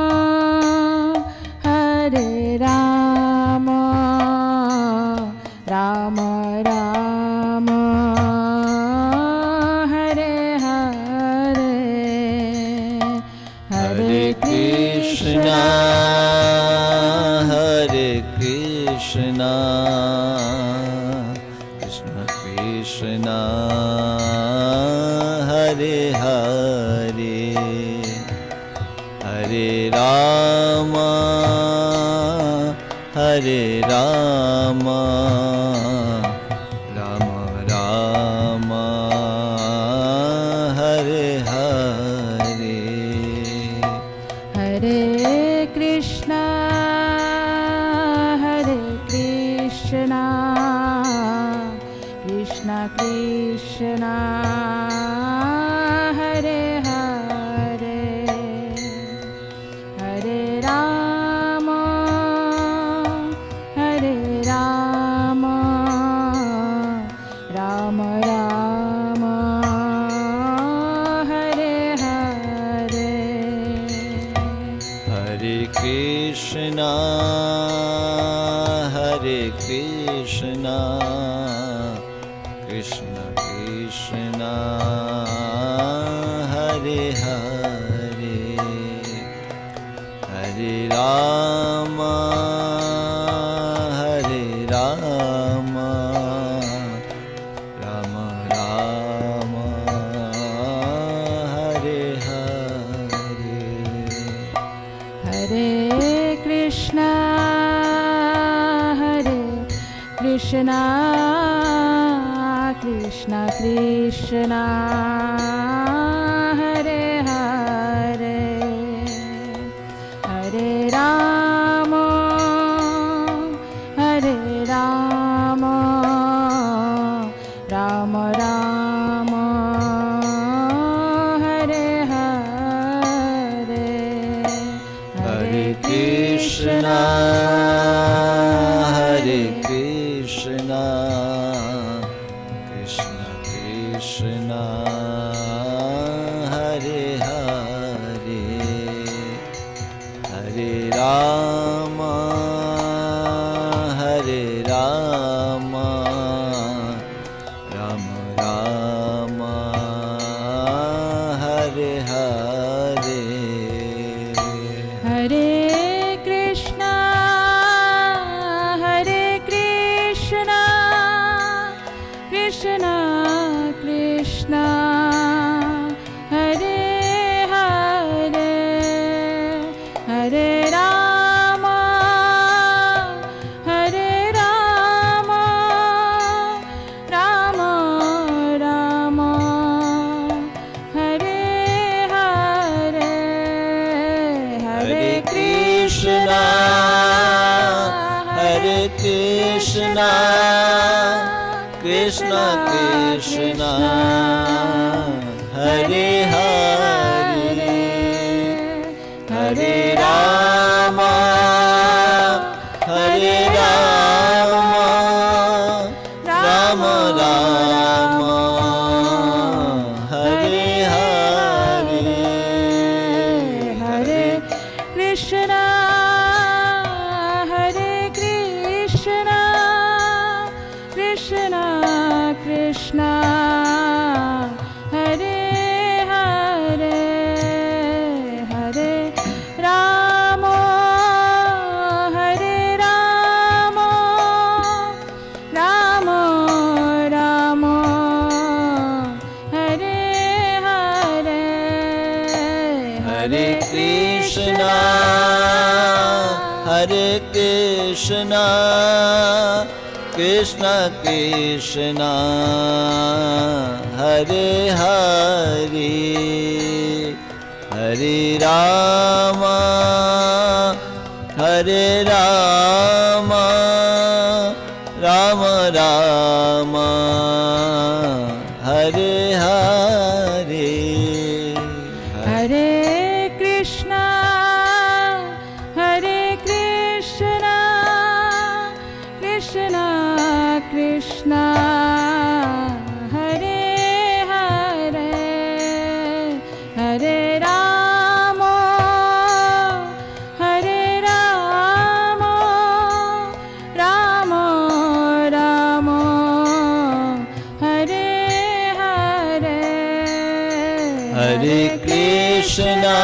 S5: Ram Ram Hare Hare Hare
S1: Krishna Krishna Krishna Hare Hare Hare Ram Ram Ram Hare Hare
S5: Hare Krishna Krishna Krishna Hare Hare Hare Ram Ram Ram Hare Hare
S1: Hare Krishna Krishna Krishna Hare Hare Hare Ram Ram Ram Hare Hare
S5: Hare Krishna Krishna Krishna Hare Hare Hare Ram Ram Ram Hare Hare
S1: Hare Krishna Krishna Krishna Hare Hare Hare Ram Ram Ram Hare Hare
S5: Hare Krishna Krishna Krishna Hare Hare Hare Ram Ram Ram Hare Hare Hare
S1: Krishna Krishna Krishna Hare Hare Hare Ram Ram Ram Hare Hare
S5: Hare Krishna Krishna Krishna Hare Hare Hare Ram Ram Ram Hare Hare
S1: Hare Krishna Krishna Krishna Hare Hare Hare Ram Ram Ram Hare Hare
S5: Hare Krishna Krishna Krishna Hare Hare Hare Ram Ram Ram Hare Hare
S1: Hare Krishna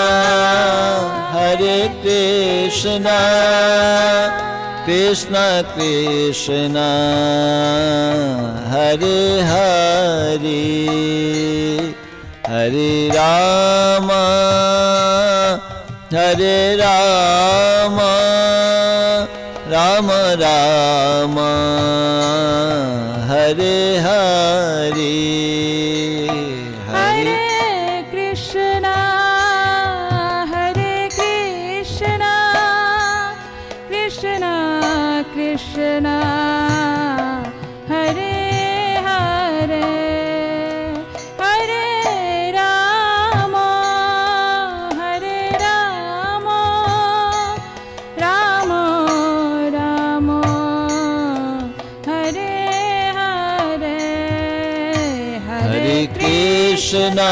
S1: Krishna Krishna Hare Hare Hare Ram Ram Ram Hare Hare
S5: Hare Krishna Krishna Krishna Hare Hare Hare Ram Ram Ram Hare Hare
S1: Hare Krishna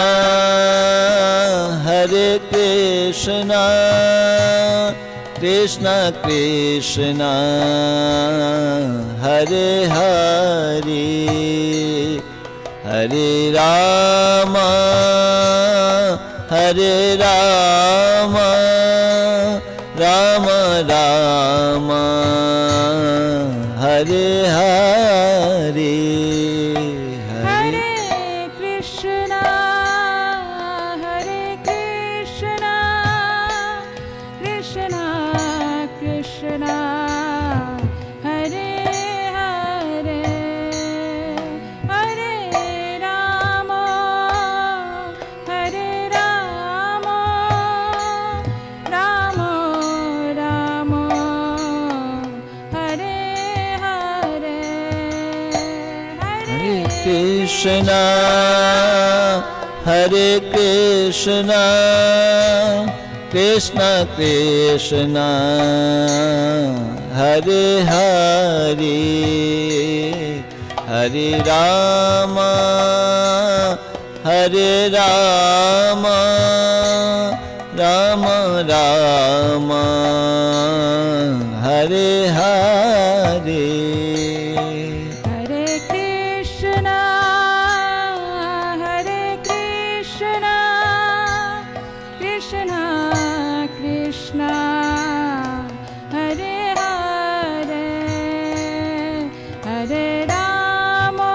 S1: Krishna Krishna Hare Hare Hare Ram Hare Rama Rama Rama Hare Hare
S5: Hare Krishna Krishna Krishna Hare Hare Hare Rama Rama Rama Hare Hare
S1: Hare Krishna Krishna Krishna Hare Hare Hare Rama Rama Rama Hare Hare
S5: Hare Krishna Krishna Krishna Hare Hare Hare Rama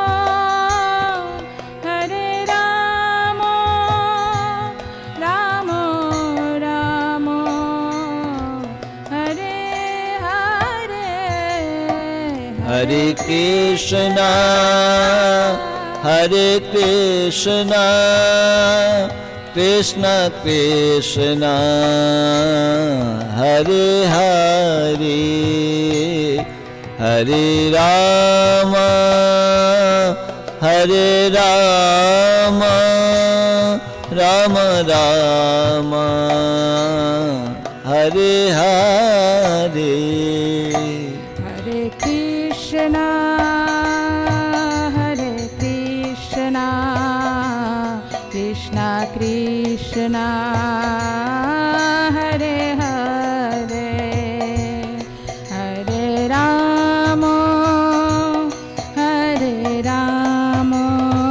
S5: Rama Rama Hare Hare
S1: Hare Krishna Krishna Krishna Hare Hare Hare Rama Rama Rama Hare Hare
S5: Hare Krishna Krishna Krishna Hare Hare Hare Rama Rama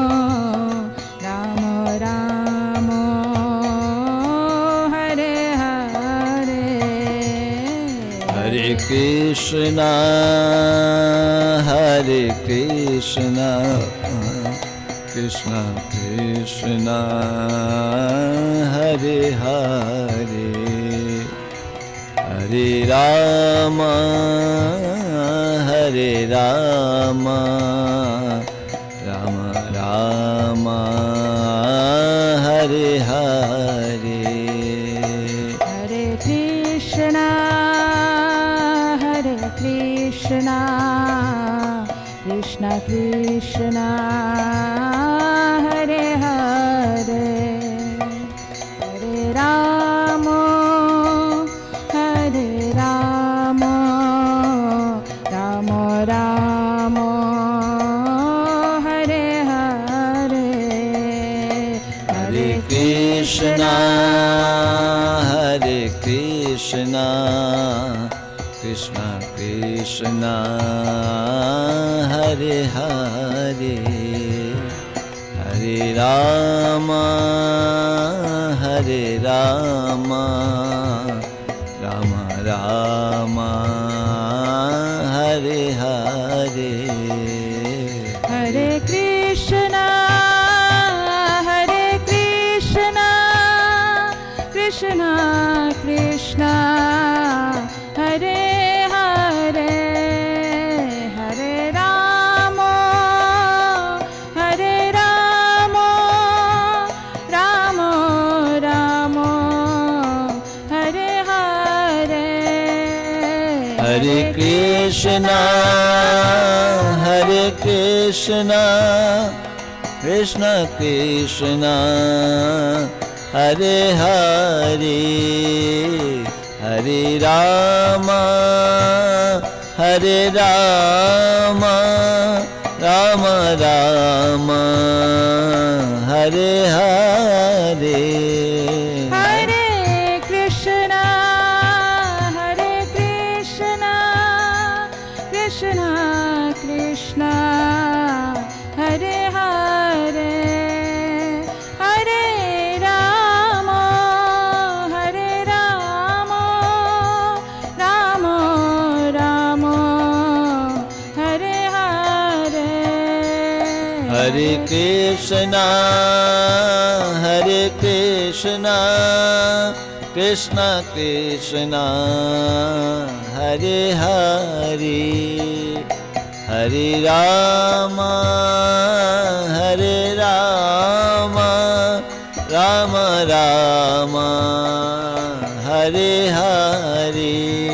S5: Rama Hare Hare
S1: Hare Krishna Krishna Krishna Hare Hare Hare Rama Rama Rama Hare Hare
S5: Hare Krishna Krishna Krishna Hare Hare Hare Rama Rama Rama Hare Hare
S1: Hare Krishna Krishna Krishna Hare Hare Hare Rama Rama Rama Hare Hare
S5: Hare Krishna Krishna Krishna Hare Hare Hare Rama Rama Rama Hare Hare
S1: Hare Krishna Krishna Krishna Hare Hare Hare Rama Rama Rama Hare Hare
S5: Hare Krishna Krishna Krishna Hare Hare Hare Rama
S1: Krishna Hare Krishna Krishna Krishna Hare Hare Hare Rama Hare Rama Rama Rama Hare Hare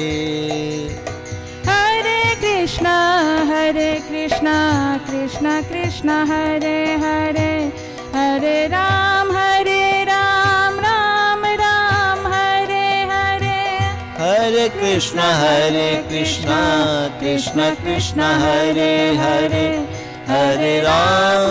S5: Hare Krishna Krishna Krishna Hare Hare Hare Ram Ram Ram Hare Hare
S1: Hare Krishna Krishna Krishna Hare Hare Hare Ram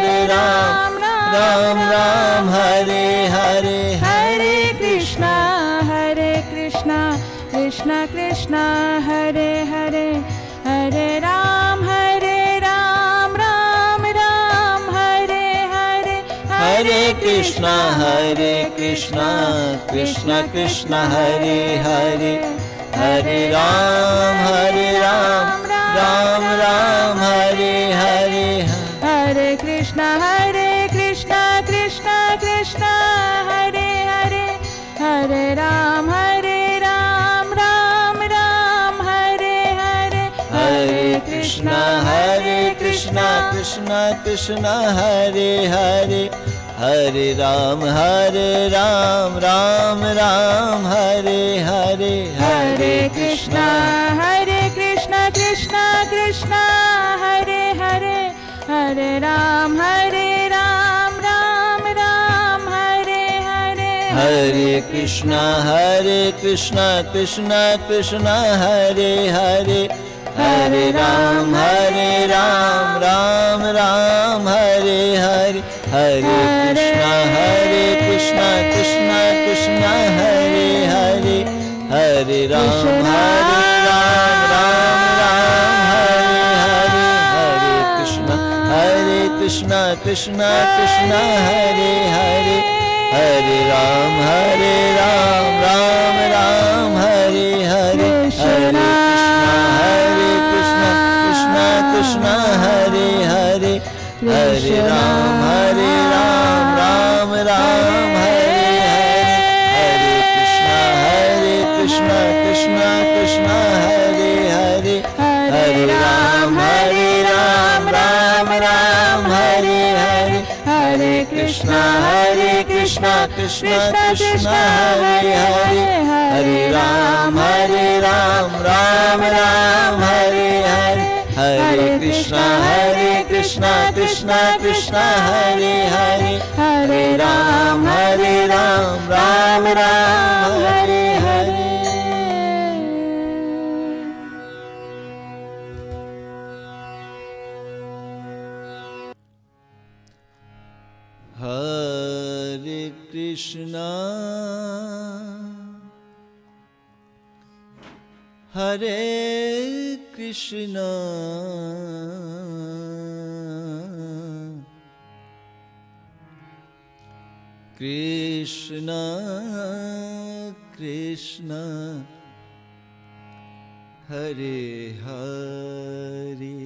S1: Ram Ram Hare Hare
S5: Hare Krishna Krishna Krishna Hare Hare Hare Ram Ram Ram Hare Hare
S1: Hare Krishna Krishna Krishna Hare Hare Hare Ram Ram Ram Hare Hare
S5: Hare Krishna Krishna Krishna Hare Hare Hare Ram Ram Ram Hare Hare
S1: Hare Krishna Krishna Krishna Hare Hare Hare Ram Ram Ram Hare Hare
S5: Hare Krishna Krishna Krishna Hare Hare Hare Ram Ram Ram Hare Hare
S1: Hare Krishna Krishna Krishna Hare Hare Hare Ram Ram Ram Hare Hare Hare Krishna Krishna Hare Hare Hare Ram Ram Ram Hare Hare Hare Krishna Krishna Hare Hare Hare Ram Ram Hare Hare Hare Krishna Krishna Hare Hare Hare Ram Ram Hare Hare Hare Krishna Krishna Hare Hare Hare Ram Ram Hare Hare Hare Krishna Krishna Hare Hare Hare Ram Ram Hare Hare Hare Krishna Krishna Hare Hare Hare Ram Ram Hare Hare Hare Krishna Hare Krishna Krishna Krishna Hare Hare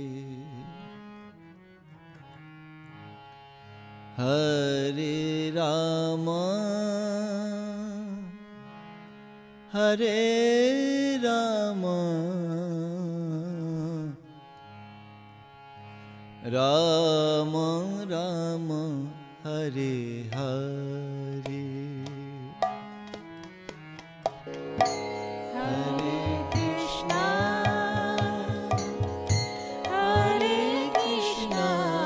S1: Hare Rama Hare Rama Rama Rama Hare Hare Hare Krishna Hare Krishna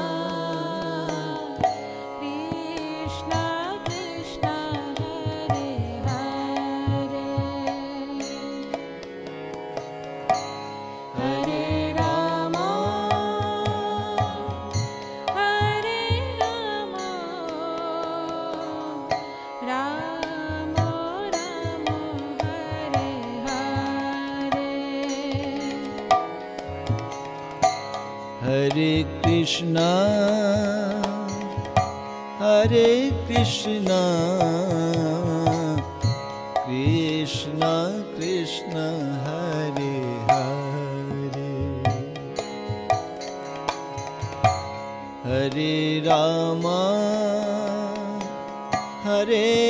S5: Krishna Krishna Hare Hare Hare Rama Hare Rama Rama Rama Hare Hare
S1: Hare Krishna Hare Krishna Krishna Krishna Hare Hare Hare Rama Hare